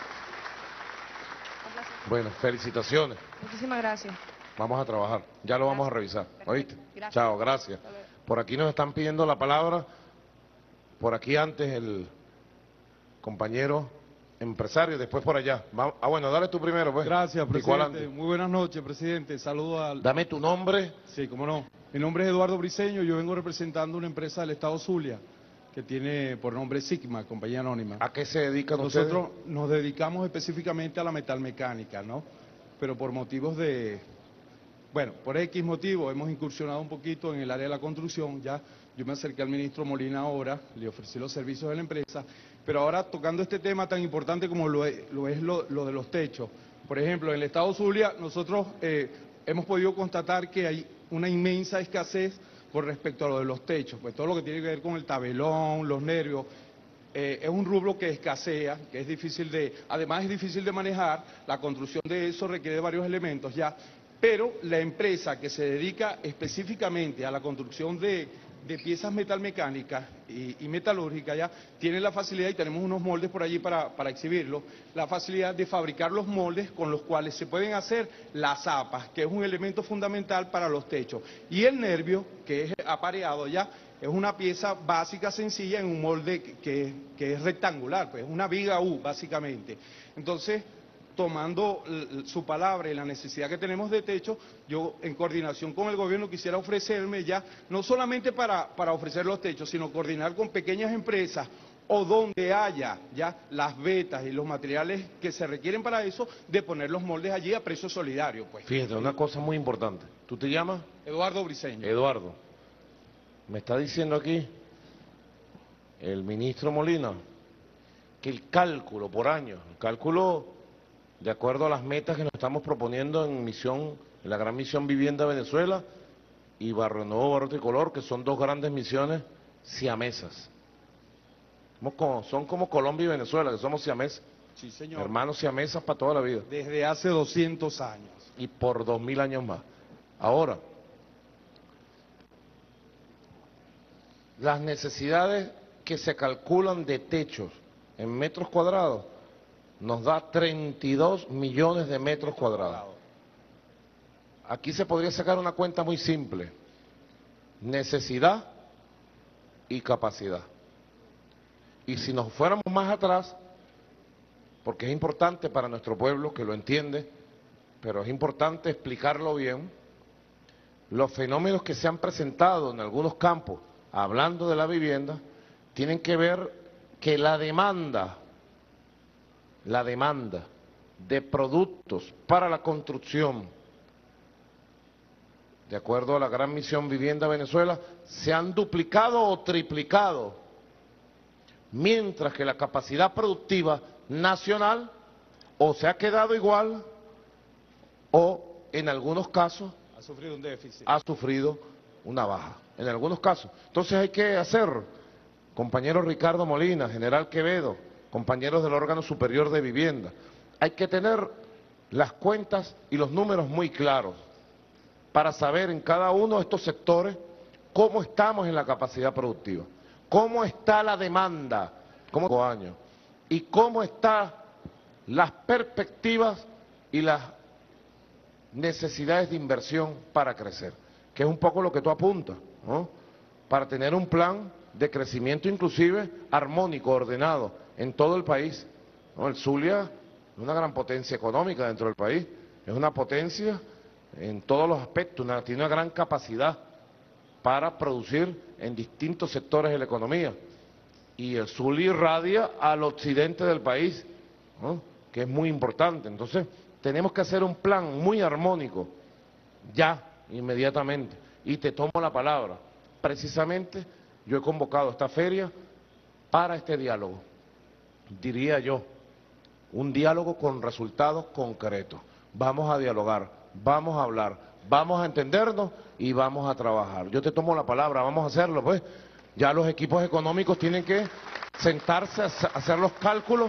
Bueno, felicitaciones. Muchísimas gracias. Vamos a trabajar, ya lo vamos a revisar, ¿oíste? Gracias. Chao, gracias. Por aquí nos están pidiendo la palabra, por aquí antes el compañero empresario, después por allá. Bueno, dale tú primero, pues. Gracias, Pico presidente. adelante. Muy buenas noches, presidente. Saludos al... Dame tu nombre. Sí, cómo no. Mi nombre es Eduardo Briceño, yo vengo representando una empresa del estado Zulia, que tiene por nombre Sigma, compañía anónima. ¿A qué se dedican Nosotros ustedes? nos dedicamos específicamente a la metalmecánica, ¿no? Pero por motivos de... Bueno, por X motivo hemos incursionado un poquito en el área de la construcción, ya yo me acerqué al ministro Molina ahora, le ofrecí los servicios de la empresa, pero ahora tocando este tema tan importante como lo es lo de los techos. Por ejemplo, en el estado Zulia nosotros hemos podido constatar que hay una inmensa escasez con respecto a lo de los techos, pues todo lo que tiene que ver con el tabelón, los nervios, es un rubro que escasea, que es difícil además es difícil de manejar, la construcción de eso requiere de varios elementos ya, pero la empresa que se dedica específicamente a la construcción de piezas metalmecánicas y metalúrgicas ya tiene la facilidad, y tenemos unos moldes por allí para exhibirlo, la facilidad de fabricar los moldes con los cuales se pueden hacer las zapas, que es un elemento fundamental para los techos. Y el nervio, que es apareado ya, es una pieza básica sencilla en un molde que es rectangular, pues una viga U básicamente. Entonces, tomando su palabra y la necesidad que tenemos de techo, yo en coordinación con el gobierno quisiera ofrecerme ya, no solamente para ofrecer los techos, sino coordinar con pequeñas empresas o donde haya ya las vetas y los materiales que se requieren para eso, de poner los moldes allí a precio solidario, pues. Fíjate, una cosa muy importante. ¿Tú te llamas? Eduardo Briceño. Eduardo. Me está diciendo aquí el ministro Molina que el cálculo por año, el cálculo de acuerdo a las metas que nos estamos proponiendo en la gran misión Vivienda Venezuela y Barrio Nuevo, Barrio Tricolor, que son dos grandes misiones siamesas. Son como Colombia y Venezuela, que somos siameses, Sí, señor. hermanos siamesas para toda la vida. Desde hace 200 años. Y por 2000 años más. Ahora, las necesidades que se calculan de techos en metros cuadrados nos da 32 millones de metros cuadrados. Aquí se podría sacar una cuenta muy simple: necesidad y capacidad. Y si nos fuéramos más atrás, porque es importante para nuestro pueblo, que lo entiende, pero es importante explicarlo bien, los fenómenos que se han presentado en algunos campos, hablando de la vivienda, tienen que ver que la demanda de productos para la construcción, de acuerdo a la gran misión Vivienda Venezuela, se han duplicado o triplicado, mientras que la capacidad productiva nacional o se ha quedado igual o en algunos casos Ha sufrido un déficit. ha sufrido una baja, en algunos casos. Entonces hay que hacer, compañero Ricardo Molina, general Quevedo, compañeros del órgano superior de vivienda, hay que tener las cuentas y los números muy claros para saber en cada uno de estos sectores cómo estamos en la capacidad productiva, cómo está la demanda, cómo años, y cómo están las perspectivas y las necesidades de inversión para crecer, que es un poco lo que tú apuntas, ¿no? Para tener un plan de crecimiento inclusive armónico, ordenado, en todo el país, ¿no? El Zulia es una gran potencia económica dentro del país, es una potencia en todos los aspectos, tiene una gran capacidad para producir en distintos sectores de la economía. Y el Zulia irradia al occidente del país, ¿no?, que es muy importante. Entonces, tenemos que hacer un plan muy armónico, ya, inmediatamente. Y te tomo la palabra. Precisamente, yo he convocado esta feria para este diálogo. Diría yo, un diálogo con resultados concretos. Vamos a dialogar, vamos a hablar, vamos a entendernos y vamos a trabajar. Yo te tomo la palabra, vamos a hacerlo, pues. Ya los equipos económicos tienen que sentarse a hacer los cálculos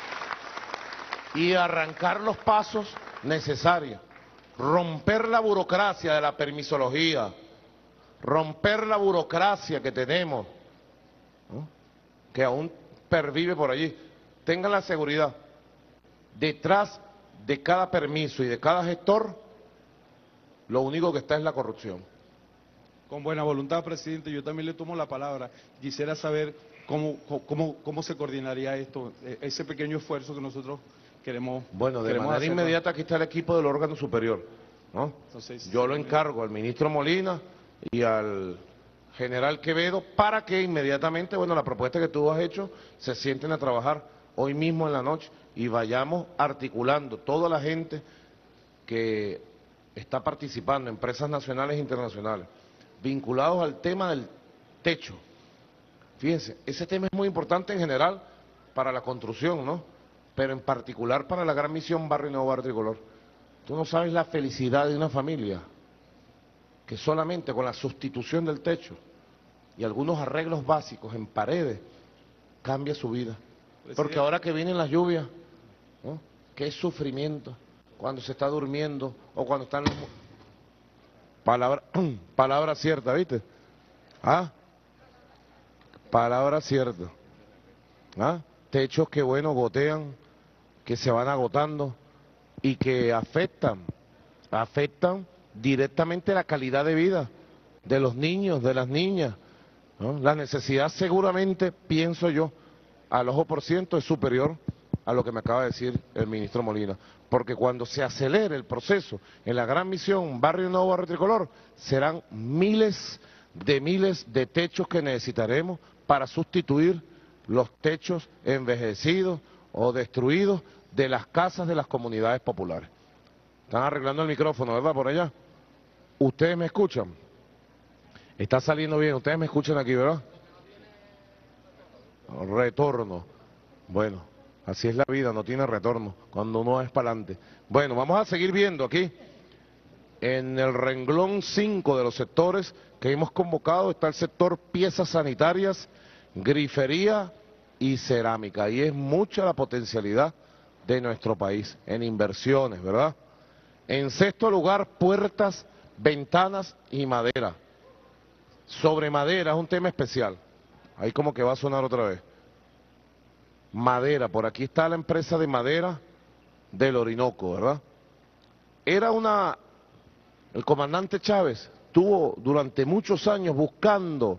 y arrancar los pasos necesarios. Romper la burocracia de la permisología, romper la burocracia que tenemos, ¿no?, que aún pervive por allí. Tengan la seguridad, detrás de cada permiso y de cada gestor, lo único que está es la corrupción. Con buena voluntad, presidente, yo también le tomo la palabra. Quisiera saber cómo se coordinaría esto, ese pequeño esfuerzo que nosotros queremos. Bueno, de queremos manera hacer, inmediata aquí está el equipo del órgano superior, ¿no? Entonces, yo lo encargo al ministro Molina y al general Quevedo para que inmediatamente, bueno, la propuesta que tú has hecho, se sienten a trabajar hoy mismo en la noche y vayamos articulando toda la gente que está participando, empresas nacionales e internacionales, vinculados al tema del techo. Fíjense, ese tema es muy importante en general para la construcción, ¿no?, pero en particular para la gran misión Barrio Nuevo Barrio Tricolor. Tú no sabes la felicidad de una familia que solamente con la sustitución del techo y algunos arreglos básicos en paredes cambia su vida. Porque ahora que vienen las lluvias, ¿no?, qué sufrimiento cuando se está durmiendo o cuando están los... Palabra cierta, ¿viste? ¿Ah? Palabra cierta. ¿Ah? Techos que, bueno, gotean, que se van agotando y que afectan directamente la calidad de vida de los niños, de las niñas, ¿no? La necesidad seguramente, pienso yo, al ojo por ciento es superior a lo que me acaba de decir el ministro Molina, porque cuando se acelere el proceso en la gran misión Barrio Nuevo Barrio Tricolor, serán miles de techos que necesitaremos para sustituir los techos envejecidos o destruidos de las casas de las comunidades populares. Están arreglando el micrófono, ¿verdad?, por allá. ¿Ustedes me escuchan? Está saliendo bien, ustedes me escuchan aquí, ¿verdad? Retorno. Bueno, así es la vida, no tiene retorno cuando uno es para adelante. Bueno, vamos a seguir viendo aquí. En el renglón 5 de los sectores que hemos convocado está el sector piezas sanitarias, grifería y cerámica. Y es mucha la potencialidad de nuestro país en inversiones, ¿verdad? En sexto lugar, puertas, ventanas y madera. Sobre madera es un tema especial. Ahí como que va a sonar otra vez. Madera, por aquí está la empresa de madera del Orinoco, ¿verdad? El comandante Chávez estuvo durante muchos años buscando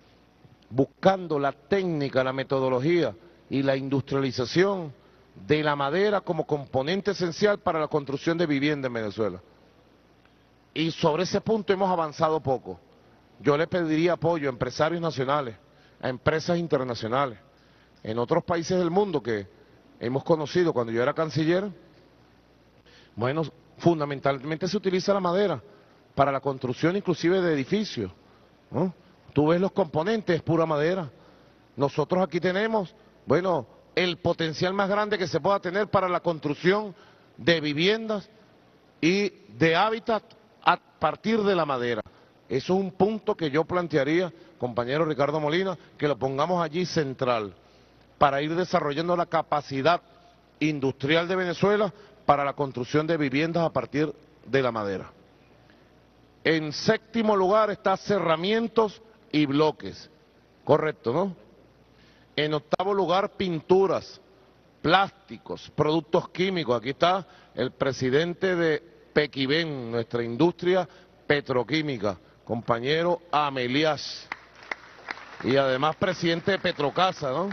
la técnica, la metodología y la industrialización de la madera como componente esencial para la construcción de vivienda en Venezuela. Y sobre ese punto hemos avanzado poco. Yo le pediría apoyo a empresarios nacionales, a empresas internacionales, en otros países del mundo que hemos conocido cuando yo era canciller. Bueno, fundamentalmente se utiliza la madera para la construcción inclusive de edificios, ¿no? Tú ves los componentes, es pura madera. Nosotros aquí tenemos, bueno, el potencial más grande que se pueda tener para la construcción de viviendas y de hábitat a partir de la madera. Eso es un punto que yo plantearía, compañero Ricardo Molina, que lo pongamos allí central, para ir desarrollando la capacidad industrial de Venezuela para la construcción de viviendas a partir de la madera. En séptimo lugar está cerramientos y bloques, correcto, ¿no? En octavo lugar, pinturas, plásticos, productos químicos. Aquí está el presidente de Pequiven, nuestra industria petroquímica, compañero Amelias, y además presidente de Petrocasa, ¿no?,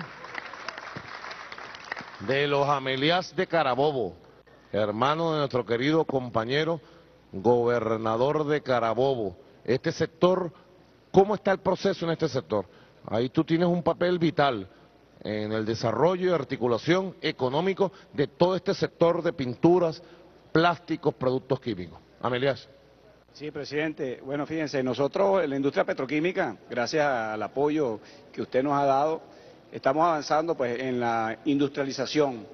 de los Amelias de Carabobo, hermano de nuestro querido compañero gobernador de Carabobo. Este sector, ¿cómo está el proceso en este sector? Ahí tú tienes un papel vital en el desarrollo y articulación económico de todo este sector de pinturas, plásticos, productos químicos. Amelias. Sí, presidente. Bueno, fíjense, nosotros en la industria petroquímica, gracias al apoyo que usted nos ha dado, estamos avanzando pues en la industrialización.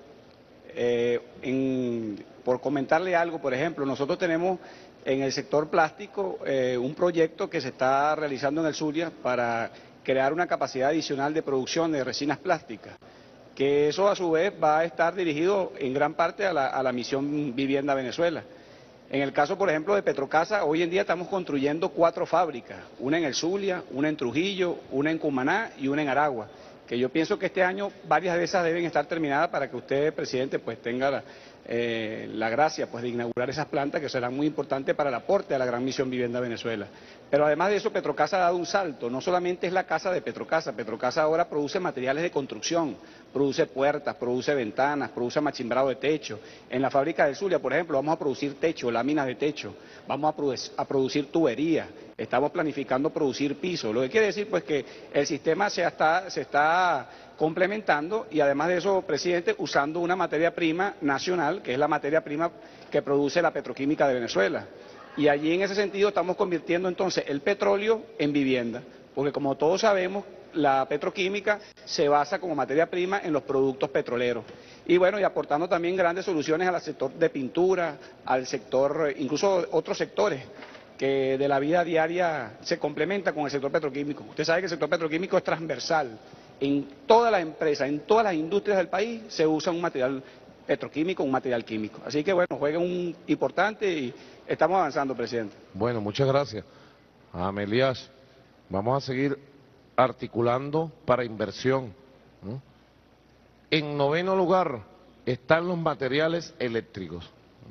Por comentarle algo, por ejemplo, nosotros tenemos en el sector plástico un proyecto que se está realizando en el Zulia para crear una capacidad adicional de producción de resinas plásticas, que eso a su vez va a estar dirigido en gran parte a la misión Vivienda Venezuela. En el caso, por ejemplo, de Petrocasa, hoy en día estamos construyendo 4 fábricas, una en el Zulia, una en Trujillo, una en Cumaná y una en Aragua, que yo pienso que este año varias de esas deben estar terminadas para que usted, presidente, pues tenga la gracia pues de inaugurar esas plantas que serán muy importantes para el aporte a la gran misión Vivienda Venezuela. Pero además de eso, Petrocasa ha dado un salto, no solamente es la casa de Petrocasa, Petrocasa ahora produce materiales de construcción, produce puertas, produce ventanas, produce machimbrado de techo. En la fábrica del Zulia, por ejemplo, vamos a producir techo, láminas de techo, vamos a producir tuberías, estamos planificando producir piso, lo que quiere decir pues que el sistema se está complementando y además de eso, presidente, usando una materia prima nacional, que es la materia prima que produce la petroquímica de Venezuela. Y allí en ese sentido estamos convirtiendo entonces el petróleo en vivienda, porque como todos sabemos, la petroquímica se basa como materia prima en los productos petroleros. Y bueno, y aportando también grandes soluciones al sector de pintura, al sector, incluso otros sectores que de la vida diaria se complementa con el sector petroquímico. Usted sabe que el sector petroquímico es transversal. En todas las empresas, en todas las industrias del país se usa un material petroquímico, un material químico. Así que bueno, juega un importante y estamos avanzando, presidente. Bueno, muchas gracias. Amelias, vamos a seguir articulando para inversión, ¿no? En 9º lugar están los materiales eléctricos,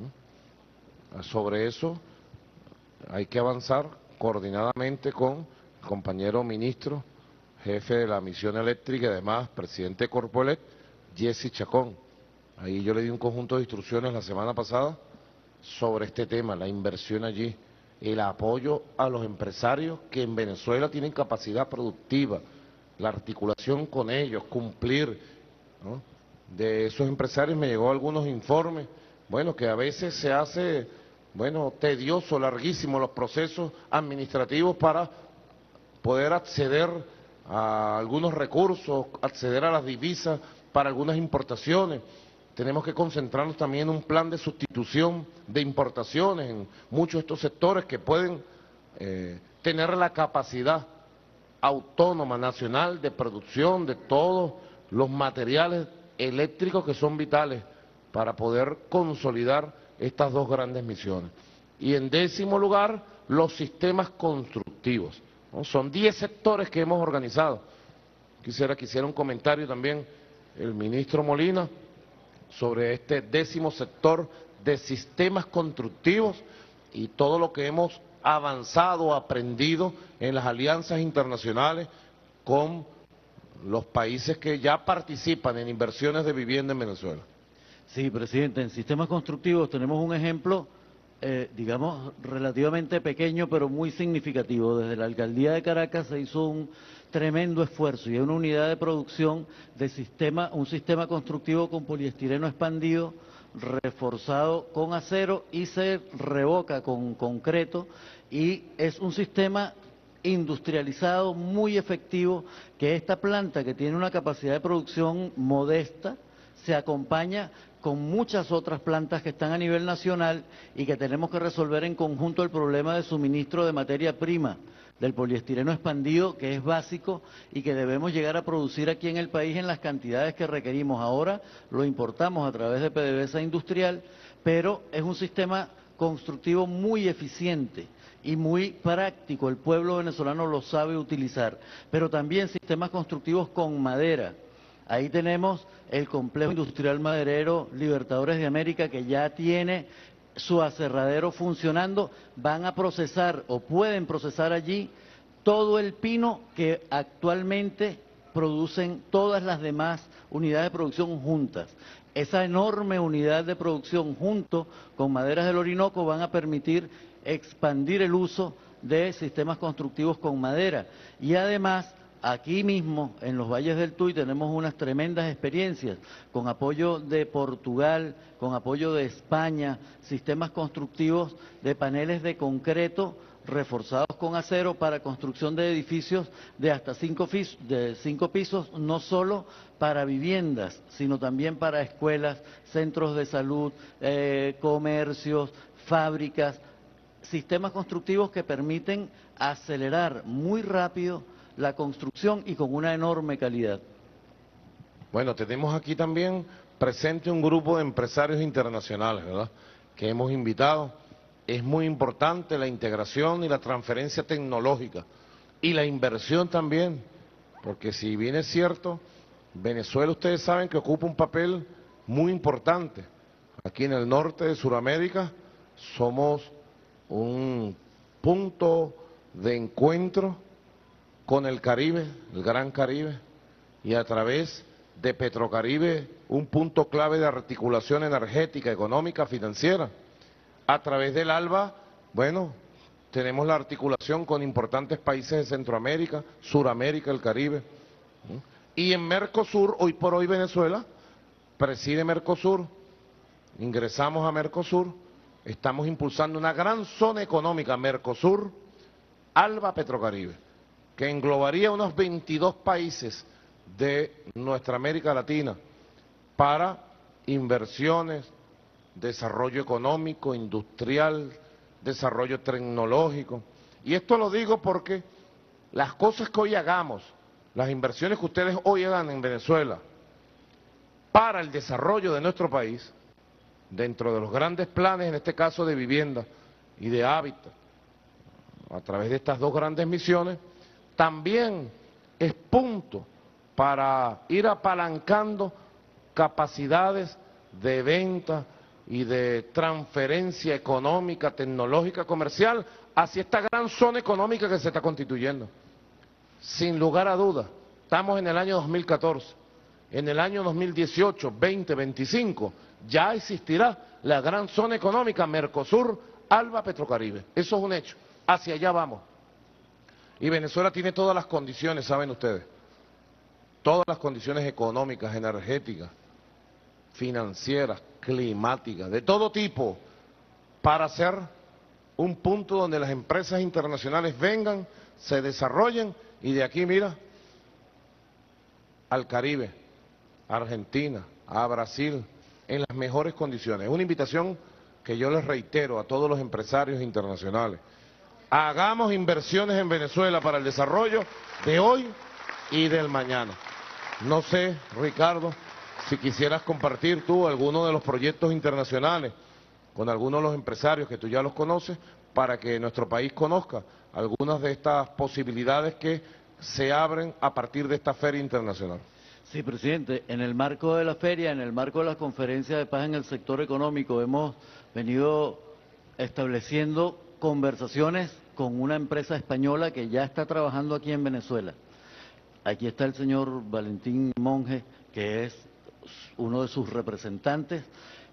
¿no? Sobre eso hay que avanzar coordinadamente con el compañero ministro, jefe de la misión eléctrica y además presidente de Corpoelec, Jesse Chacón. Ahí yo le di un conjunto de instrucciones la semana pasada sobre este tema, la inversión allí, el apoyo a los empresarios que en Venezuela tienen capacidad productiva, la articulación con ellos, cumplir, ¿no? De esos empresarios me llegó algunos informes, bueno, que a veces se hace, bueno, tedioso, larguísimo los procesos administrativos para poder acceder a algunos recursos, acceder a las divisas para algunas importaciones. Tenemos que concentrarnos también en un plan de sustitución de importaciones en muchos de estos sectores que pueden tener la capacidad autónoma nacional de producción de todos los materiales eléctricos que son vitales para poder consolidar estas 2 grandes misiones. Y en 10º lugar, los sistemas constructivos, ¿no? Son 10 sectores que hemos organizado. Quisiera que hiciera un comentario también el ministro Molina sobre este 10º sector de sistemas constructivos y todo lo que hemos avanzado, aprendido en las alianzas internacionales con los países que ya participan en inversiones de vivienda en Venezuela. Sí, presidente, en sistemas constructivos tenemos un ejemplo, digamos, relativamente pequeño, pero muy significativo. Desde la Alcaldía de Caracas se hizo un tremendo esfuerzo y hay una unidad de producción de un sistema constructivo con poliestireno expandido, reforzado con acero y se revoca con concreto, y es un sistema industrializado muy efectivo que esta planta, que tiene una capacidad de producción modesta, se acompaña con muchas otras plantas que están a nivel nacional y que tenemos que resolver en conjunto el problema de suministro de materia prima del poliestireno expandido, que es básico y que debemos llegar a producir aquí en el país en las cantidades que requerimos. Ahora lo importamos a través de PDVSA industrial, pero es un sistema constructivo muy eficiente y muy práctico. El pueblo venezolano lo sabe utilizar, pero también sistemas constructivos con madera. Ahí tenemos el complejo industrial maderero Libertadores de América, que ya tiene su aserradero funcionando. Van a procesar o pueden procesar allí todo el pino que actualmente producen todas las demás unidades de producción juntas. Esa enorme unidad de producción junto con Maderas del Orinoco van a permitir expandir el uso de sistemas constructivos con madera. Y además, aquí mismo, en los Valles del Tuy, tenemos unas tremendas experiencias con apoyo de Portugal, con apoyo de España, sistemas constructivos de paneles de concreto reforzados con acero para construcción de edificios de hasta 5 pisos, no solo para viviendas, sino también para escuelas, centros de salud, comercios, fábricas, sistemas constructivos que permiten acelerar muy rápido la construcción y con una enorme calidad. Bueno, tenemos aquí también presente un grupo de empresarios internacionales, ¿verdad?, que hemos invitado. Es muy importante la integración y la transferencia tecnológica y la inversión también, porque si bien es cierto, Venezuela, ustedes saben que ocupa un papel muy importante. Aquí en el norte de Sudamérica somos un punto de encuentro con el Caribe, el Gran Caribe, y a través de Petrocaribe, un punto clave de articulación energética, económica, financiera. A través del ALBA, bueno, tenemos la articulación con importantes países de Centroamérica, Suramérica, el Caribe. Y en Mercosur, hoy por hoy Venezuela preside Mercosur, ingresamos a Mercosur, estamos impulsando una gran zona económica, Mercosur, ALBA, Petrocaribe, que englobaría unos 22 países de nuestra América Latina para inversiones, desarrollo económico, industrial, desarrollo tecnológico. Y esto lo digo porque las cosas que hoy hagamos, las inversiones que ustedes hoy hagan en Venezuela para el desarrollo de nuestro país, dentro de los grandes planes, en este caso de vivienda y de hábitat, a través de estas dos grandes misiones, también es punto para ir apalancando capacidades de venta y de transferencia económica, tecnológica, comercial, hacia esta gran zona económica que se está constituyendo. Sin lugar a dudas, estamos en el año 2014, en el año 2018, 20, 25, ya existirá la gran zona económica Mercosur, ALBA, Petrocaribe. Eso es un hecho, hacia allá vamos. Y Venezuela tiene todas las condiciones, saben ustedes, todas las condiciones económicas, energéticas, financieras, climáticas, de todo tipo, para ser un punto donde las empresas internacionales vengan, se desarrollen y de aquí, mira, al Caribe, a Argentina, a Brasil, en las mejores condiciones. Una invitación que yo les reitero a todos los empresarios internacionales. Hagamos inversiones en Venezuela para el desarrollo de hoy y del mañana. No sé, Ricardo, si quisieras compartir tú alguno de los proyectos internacionales con algunos de los empresarios que tú ya los conoces, para que nuestro país conozca algunas de estas posibilidades que se abren a partir de esta feria internacional. Sí, presidente, en el marco de la feria, en el marco de las conferencias de paz en el sector económico, hemos venido estableciendo conversaciones con una empresa española que ya está trabajando aquí en Venezuela. Aquí está el señor Valentín Monge, que es uno de sus representantes,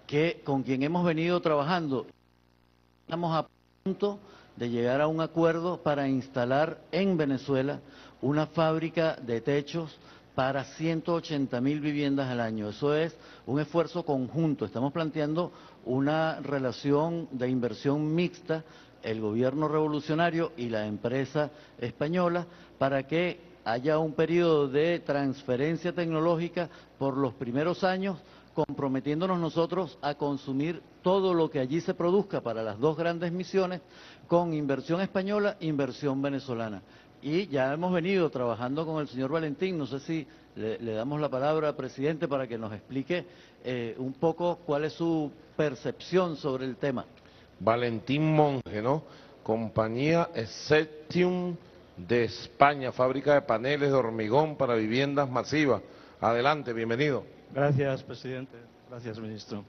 con quien hemos venido trabajando. Estamos a punto de llegar a un acuerdo para instalar en Venezuela una fábrica de techos para 180.000 viviendas al año. Eso es un esfuerzo conjunto. Estamos planteando una relación de inversión mixta, el gobierno revolucionario y la empresa española, para que haya un periodo de transferencia tecnológica por los primeros años, comprometiéndonos nosotros a consumir todo lo que allí se produzca para las dos grandes misiones, con inversión española, inversión venezolana. Y ya hemos venido trabajando con el señor Valentín. No sé si le damos la palabra al presidente para que nos explique un poco cuál es su percepción sobre el tema. Valentín Monge, ¿no? Compañía Essentium de España, fábrica de paneles de hormigón para viviendas masivas. Adelante, bienvenido. Gracias, presidente. Gracias, ministro.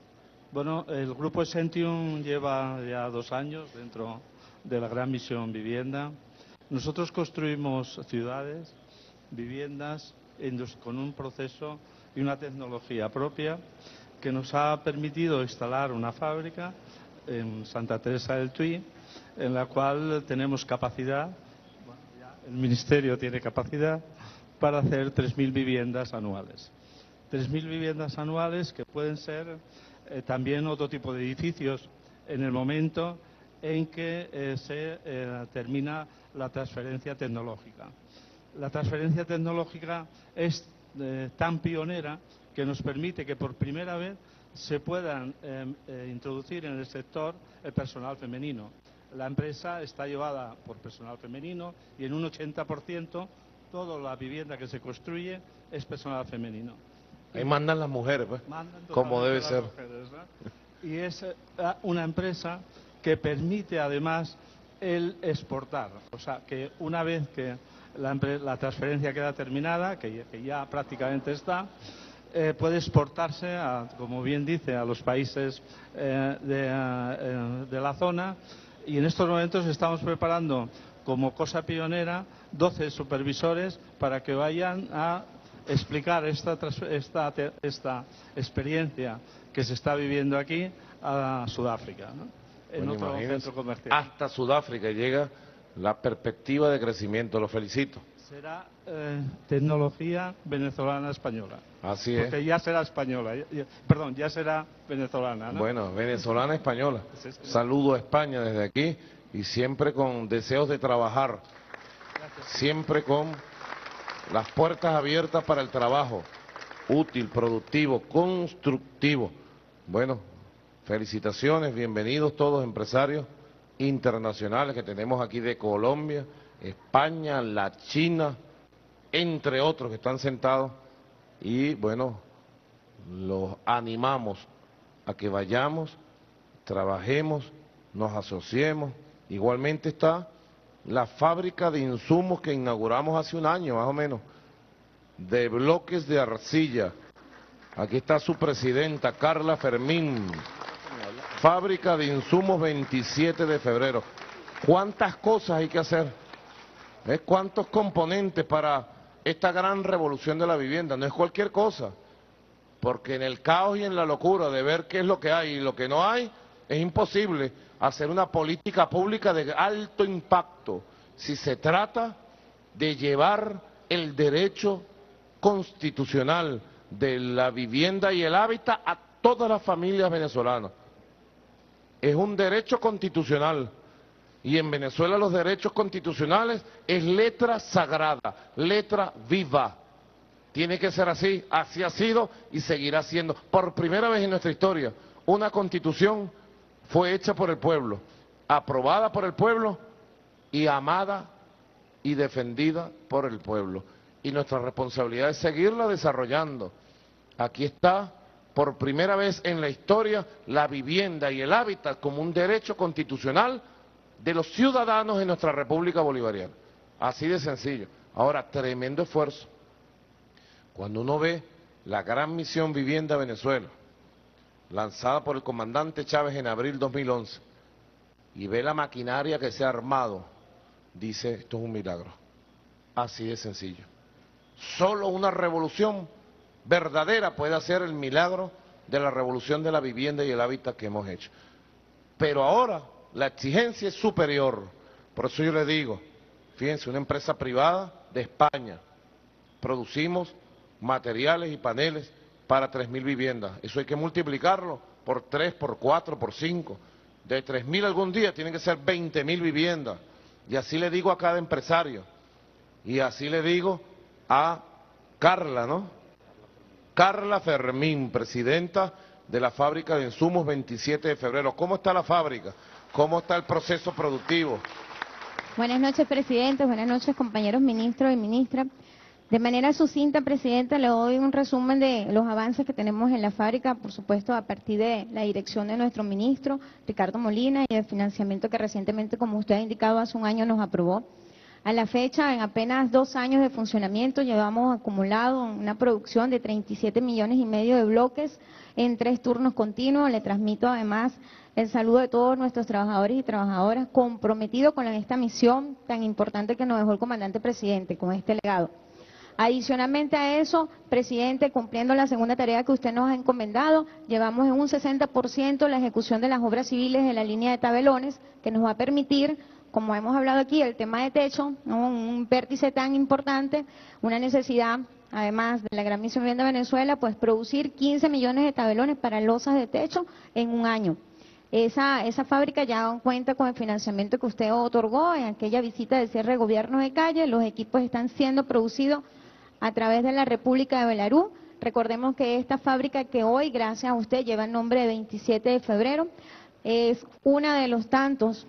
Bueno, el Grupo Essentium lleva ya 2 años dentro de la gran misión vivienda. Nosotros construimos ciudades, viviendas con un proceso y una tecnología propia que nos ha permitido instalar una fábrica en Santa Teresa del Tuy, en la cual tenemos capacidad, bueno, ya el Ministerio tiene capacidad para hacer 3.000 viviendas anuales. 3.000 viviendas anuales que pueden ser también otro tipo de edificios en el momento en que se termina la transferencia tecnológica. La transferencia tecnológica es tan pionera que nos permite que por primera vez se puedan introducir en el sector el personal femenino. La empresa está llevada por personal femenino y en un 80% toda la vivienda que se construye es personal femenino. Ahí mandan las mujeres, pues, como debe ser. Mujeres, ¿no? Y es una empresa que permite además el exportar. O sea, que una vez que la transferencia queda terminada, que ya prácticamente está, puede exportarse, como bien dice, a los países de la zona. Y en estos momentos estamos preparando, como cosa pionera, 12 supervisores para que vayan a explicar esta experiencia que se está viviendo aquí a Sudáfrica, ¿no? En otro centro comercial. Hasta Sudáfrica llega la perspectiva de crecimiento, lo felicito. Será tecnología venezolana española. Así es. Porque ya será española, perdón, ya será venezolana, ¿no? Bueno, venezolana española. Sí. Saludo a España desde aquí y siempre con deseos de trabajar. Gracias. Siempre con las puertas abiertas para el trabajo, útil, productivo, constructivo. Bueno, felicitaciones, bienvenidos todos empresarios internacionales que tenemos aquí de Colombia, España, la China, entre otros que están sentados y bueno, los animamos a que vayamos, trabajemos, nos asociemos. Igualmente está la fábrica de insumos que inauguramos hace un año más o menos, de bloques de arcilla. Aquí está su presidenta, Carla Fermín. Fábrica de insumos 27 de febrero. ¿Cuántas cosas hay que hacer? ¿Cuántos componentes para esta gran revolución de la vivienda? No es cualquier cosa, porque en el caos y en la locura de ver qué es lo que hay y lo que no hay, es imposible hacer una política pública de alto impacto si se trata de llevar el derecho constitucional de la vivienda y el hábitat a todas las familias venezolanas. Es un derecho constitucional y en Venezuela los derechos constitucionales es letra sagrada, letra viva. Tiene que ser así, así ha sido y seguirá siendo. Por primera vez en nuestra historia, una constitución fue hecha por el pueblo, aprobada por el pueblo y amada y defendida por el pueblo. Y nuestra responsabilidad es seguirla desarrollando. Aquí está, por primera vez en la historia, la vivienda y el hábitat como un derecho constitucional de los ciudadanos en nuestra República Bolivariana. Así de sencillo. Ahora, tremendo esfuerzo. Cuando uno ve la gran misión Vivienda Venezuela, lanzada por el comandante Chávez en abril 2011, y ve la maquinaria que se ha armado, dice, esto es un milagro. Así de sencillo. Solo una revolución verdadera puede hacer el milagro de la revolución de la vivienda y el hábitat que hemos hecho. Pero ahora la exigencia es superior. Por eso yo le digo, fíjense, una empresa privada de España, producimos materiales y paneles para 3.000 viviendas. Eso hay que multiplicarlo por 3, por 4, por 5. De 3.000 algún día tienen que ser 20.000 viviendas. Y así le digo a cada empresario. Y así le digo a Carla, ¿no? Carla Fermín, presidenta de la fábrica de insumos 27 de febrero. ¿Cómo está la fábrica? ¿Cómo está el proceso productivo? Buenas noches, presidente. Buenas noches, compañeros ministros y ministras. De manera sucinta, presidenta, le doy un resumen de los avances que tenemos en la fábrica, por supuesto, a partir de la dirección de nuestro ministro, Ricardo Molina, y el financiamiento que recientemente, como usted ha indicado, hace un año nos aprobó. A la fecha, en apenas 2 años de funcionamiento, llevamos acumulado una producción de 37,5 millones de bloques en 3 turnos continuos. Le transmito además el saludo de todos nuestros trabajadores y trabajadoras comprometidos con esta misión tan importante que nos dejó el comandante presidente, con este legado. Adicionalmente a eso, presidente, cumpliendo la segunda tarea que usted nos ha encomendado, llevamos en un 60% la ejecución de las obras civiles de la línea de Tabelones, que nos va a permitir, como hemos hablado aquí, el tema de techo, ¿no? Un vértice tan importante, una necesidad, además de la Gran Misión Vivienda Venezuela, pues producir 15 millones de tabelones para losas de techo en un año. Esa fábrica ya cuenta con el financiamiento que usted otorgó en aquella visita de cierre de gobierno de calle. Los equipos están siendo producidos a través de la República de Belarus. Recordemos que esta fábrica que hoy, gracias a usted, lleva el nombre de 27 de febrero, es una de los tantos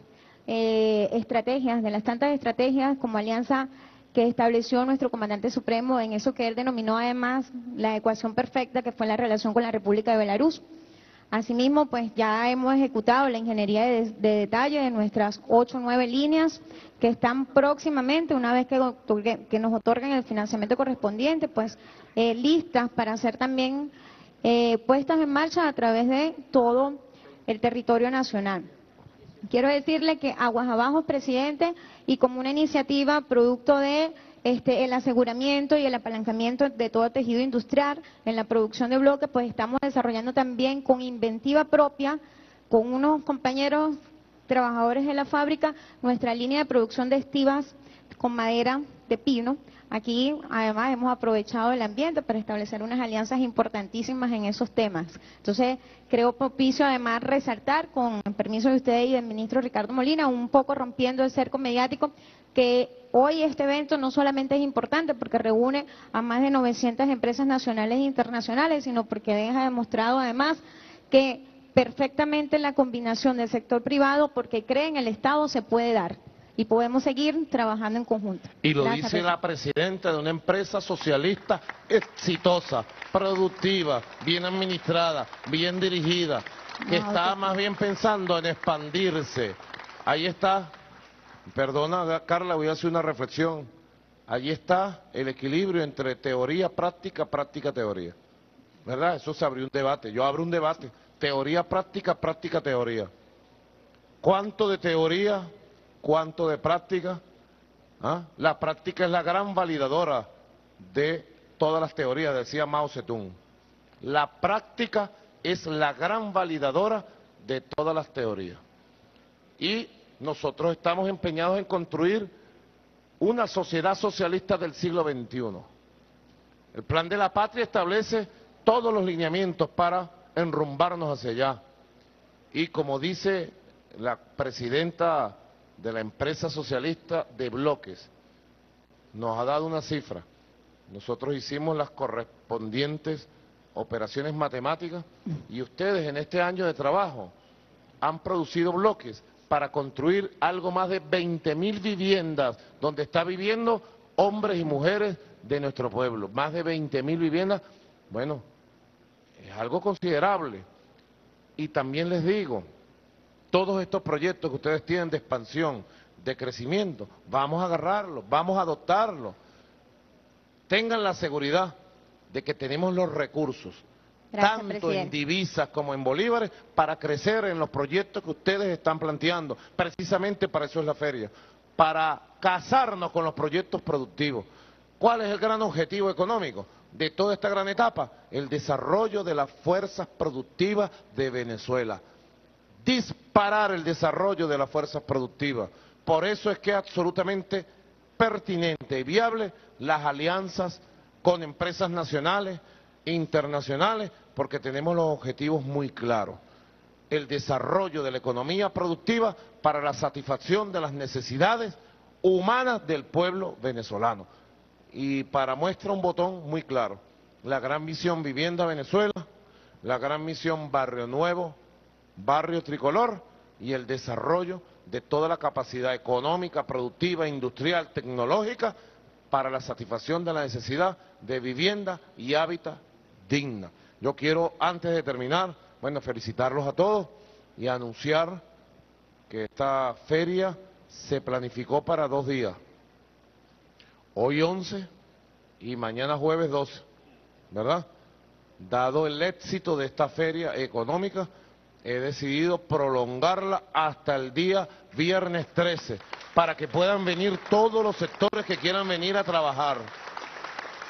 estrategias, de las tantas estrategias como alianza que estableció nuestro comandante supremo en eso que él denominó además la ecuación perfecta, que fue la relación con la República de Belarus. Asimismo, pues ya hemos ejecutado la ingeniería de detalle de nuestras 8 o 9 líneas que están próximamente, una vez que nos otorguen el financiamiento correspondiente, pues listas para ser también puestas en marcha a través de todo el territorio nacional. Quiero decirle que Aguas Abajo, presidente, y como una iniciativa producto de el aseguramiento y el apalancamiento de todo tejido industrial en la producción de bloques, pues estamos desarrollando también con inventiva propia, con unos compañeros trabajadores de la fábrica, nuestra línea de producción de estivas con madera de pino. Aquí además hemos aprovechado el ambiente para establecer unas alianzas importantísimas en esos temas. Entonces creo propicio además resaltar, con el permiso de usted y del ministro Ricardo Molina, un poco rompiendo el cerco mediático, que hoy este evento no solamente es importante porque reúne a más de 900 empresas nacionales e internacionales, sino porque deja demostrado además que perfectamente la combinación del sector privado, porque cree en el Estado, se puede dar. Y podemos seguir trabajando en conjunto. Y lo Gracias, dice la presidenta de una empresa socialista exitosa, productiva, bien administrada, bien dirigida, que está más bien pensando en expandirse. Ahí está, perdona Carla, voy a hacer una reflexión. Allí está el equilibrio entre teoría, práctica, práctica, teoría. ¿Verdad? Eso se abrió un debate. Yo abro un debate. Teoría, práctica, práctica, teoría. ¿Cuánto de teoría? ¿Cuánto de práctica? ¿Ah? La práctica es la gran validadora de todas las teorías, decía Mao Zedong. La práctica es la gran validadora de todas las teorías. Y nosotros estamos empeñados en construir una sociedad socialista del siglo XXI. El Plan de la Patria establece todos los lineamientos para enrumbarnos hacia allá. Y como dice la presidenta de la empresa socialista de bloques, nos ha dado una cifra. Nosotros hicimos las correspondientes operaciones matemáticas y ustedes en este año de trabajo han producido bloques para construir algo más de 20.000 viviendas donde está viviendo hombres y mujeres de nuestro pueblo. Más de 20.000 viviendas, bueno, es algo considerable. Y también les digo, todos estos proyectos que ustedes tienen de expansión, de crecimiento, vamos a agarrarlos, vamos a adoptarlos. Tengan la seguridad de que tenemos los recursos, Gracias, tanto presidente. en divisas como en bolívares, para crecer en los proyectos que ustedes están planteando. Precisamente para eso es la feria, para casarnos con los proyectos productivos. ¿Cuál es el gran objetivo económico de toda esta gran etapa? El desarrollo de las fuerzas productivas de Venezuela. Disparar el desarrollo de las fuerzas productivas. Por eso es que es absolutamente pertinente y viable las alianzas con empresas nacionales e internacionales, porque tenemos los objetivos muy claros. El desarrollo de la economía productiva para la satisfacción de las necesidades humanas del pueblo venezolano. Y para muestra un botón muy claro, la Gran Misión Vivienda Venezuela, la Gran Misión Barrio Nuevo, Barrio Tricolor y el desarrollo de toda la capacidad económica, productiva, industrial, tecnológica para la satisfacción de la necesidad de vivienda y hábitat digna. Yo quiero, antes de terminar, bueno, felicitarlos a todos y anunciar que esta feria se planificó para 2 días. Hoy 11 y mañana jueves 12, ¿verdad? Dado el éxito de esta feria económica, he decidido prolongarla hasta el día viernes 13, para que puedan venir todos los sectores que quieran venir a trabajar.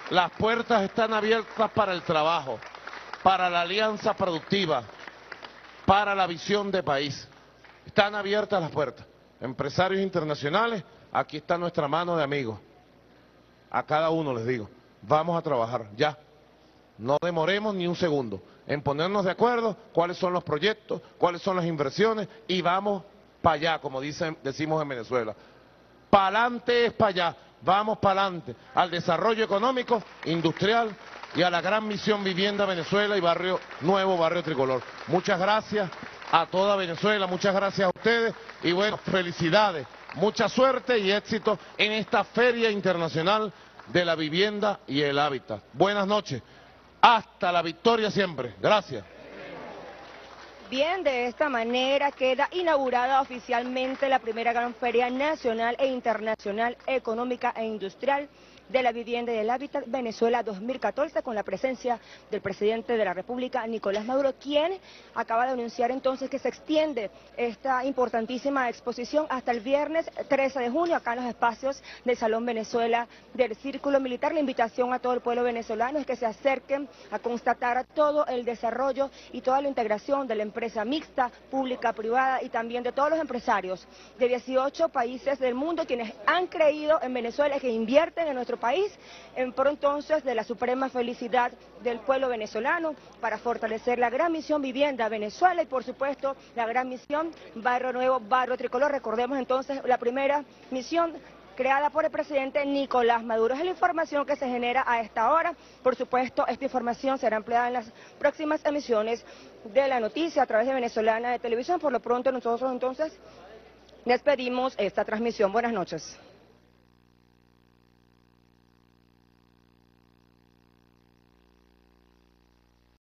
Las puertas están abiertas para el trabajo, para la alianza productiva, para la visión de país. Están abiertas las puertas. Empresarios internacionales, aquí está nuestra mano de amigos. A cada uno les digo, vamos a trabajar ya. No demoremos ni un segundo en ponernos de acuerdo cuáles son los proyectos, cuáles son las inversiones y vamos para allá, como decimos en Venezuela. Pa'lante es para allá, vamos para adelante, al desarrollo económico, industrial y a la gran misión Vivienda Venezuela y Nuevo Barrio Tricolor. Muchas gracias a toda Venezuela, muchas gracias a ustedes y bueno, felicidades, mucha suerte y éxito en esta Feria Internacional de la Vivienda y el Hábitat. Buenas noches, hasta la victoria siempre. Gracias. Bien, de esta manera queda inaugurada oficialmente la primera gran feria nacional e internacional económica e industrial de la vivienda y el hábitat Venezuela 2014 con la presencia del presidente de la República, Nicolás Maduro, quien acaba de anunciar entonces que se extiende esta importantísima exposición hasta el viernes 13 de junio acá en los espacios del Salón Venezuela del Círculo Militar. La invitación a todo el pueblo venezolano es que se acerquen a constatar todo el desarrollo y toda la integración de la empresa mixta, pública, privada y también de todos los empresarios de 18 países del mundo quienes han creído en Venezuela y que invierten en nuestro país, en pro entonces de la suprema felicidad del pueblo venezolano para fortalecer la gran misión Vivienda Venezuela y por supuesto la gran misión Barrio Nuevo, Barrio Tricolor. Recordemos entonces la primera misión creada por el presidente Nicolás Maduro. Es la información que se genera a esta hora. Por supuesto, esta información será empleada en las próximas emisiones de la noticia a través de Venezolana de Televisión. Por lo pronto nosotros entonces despedimos esta transmisión. Buenas noches.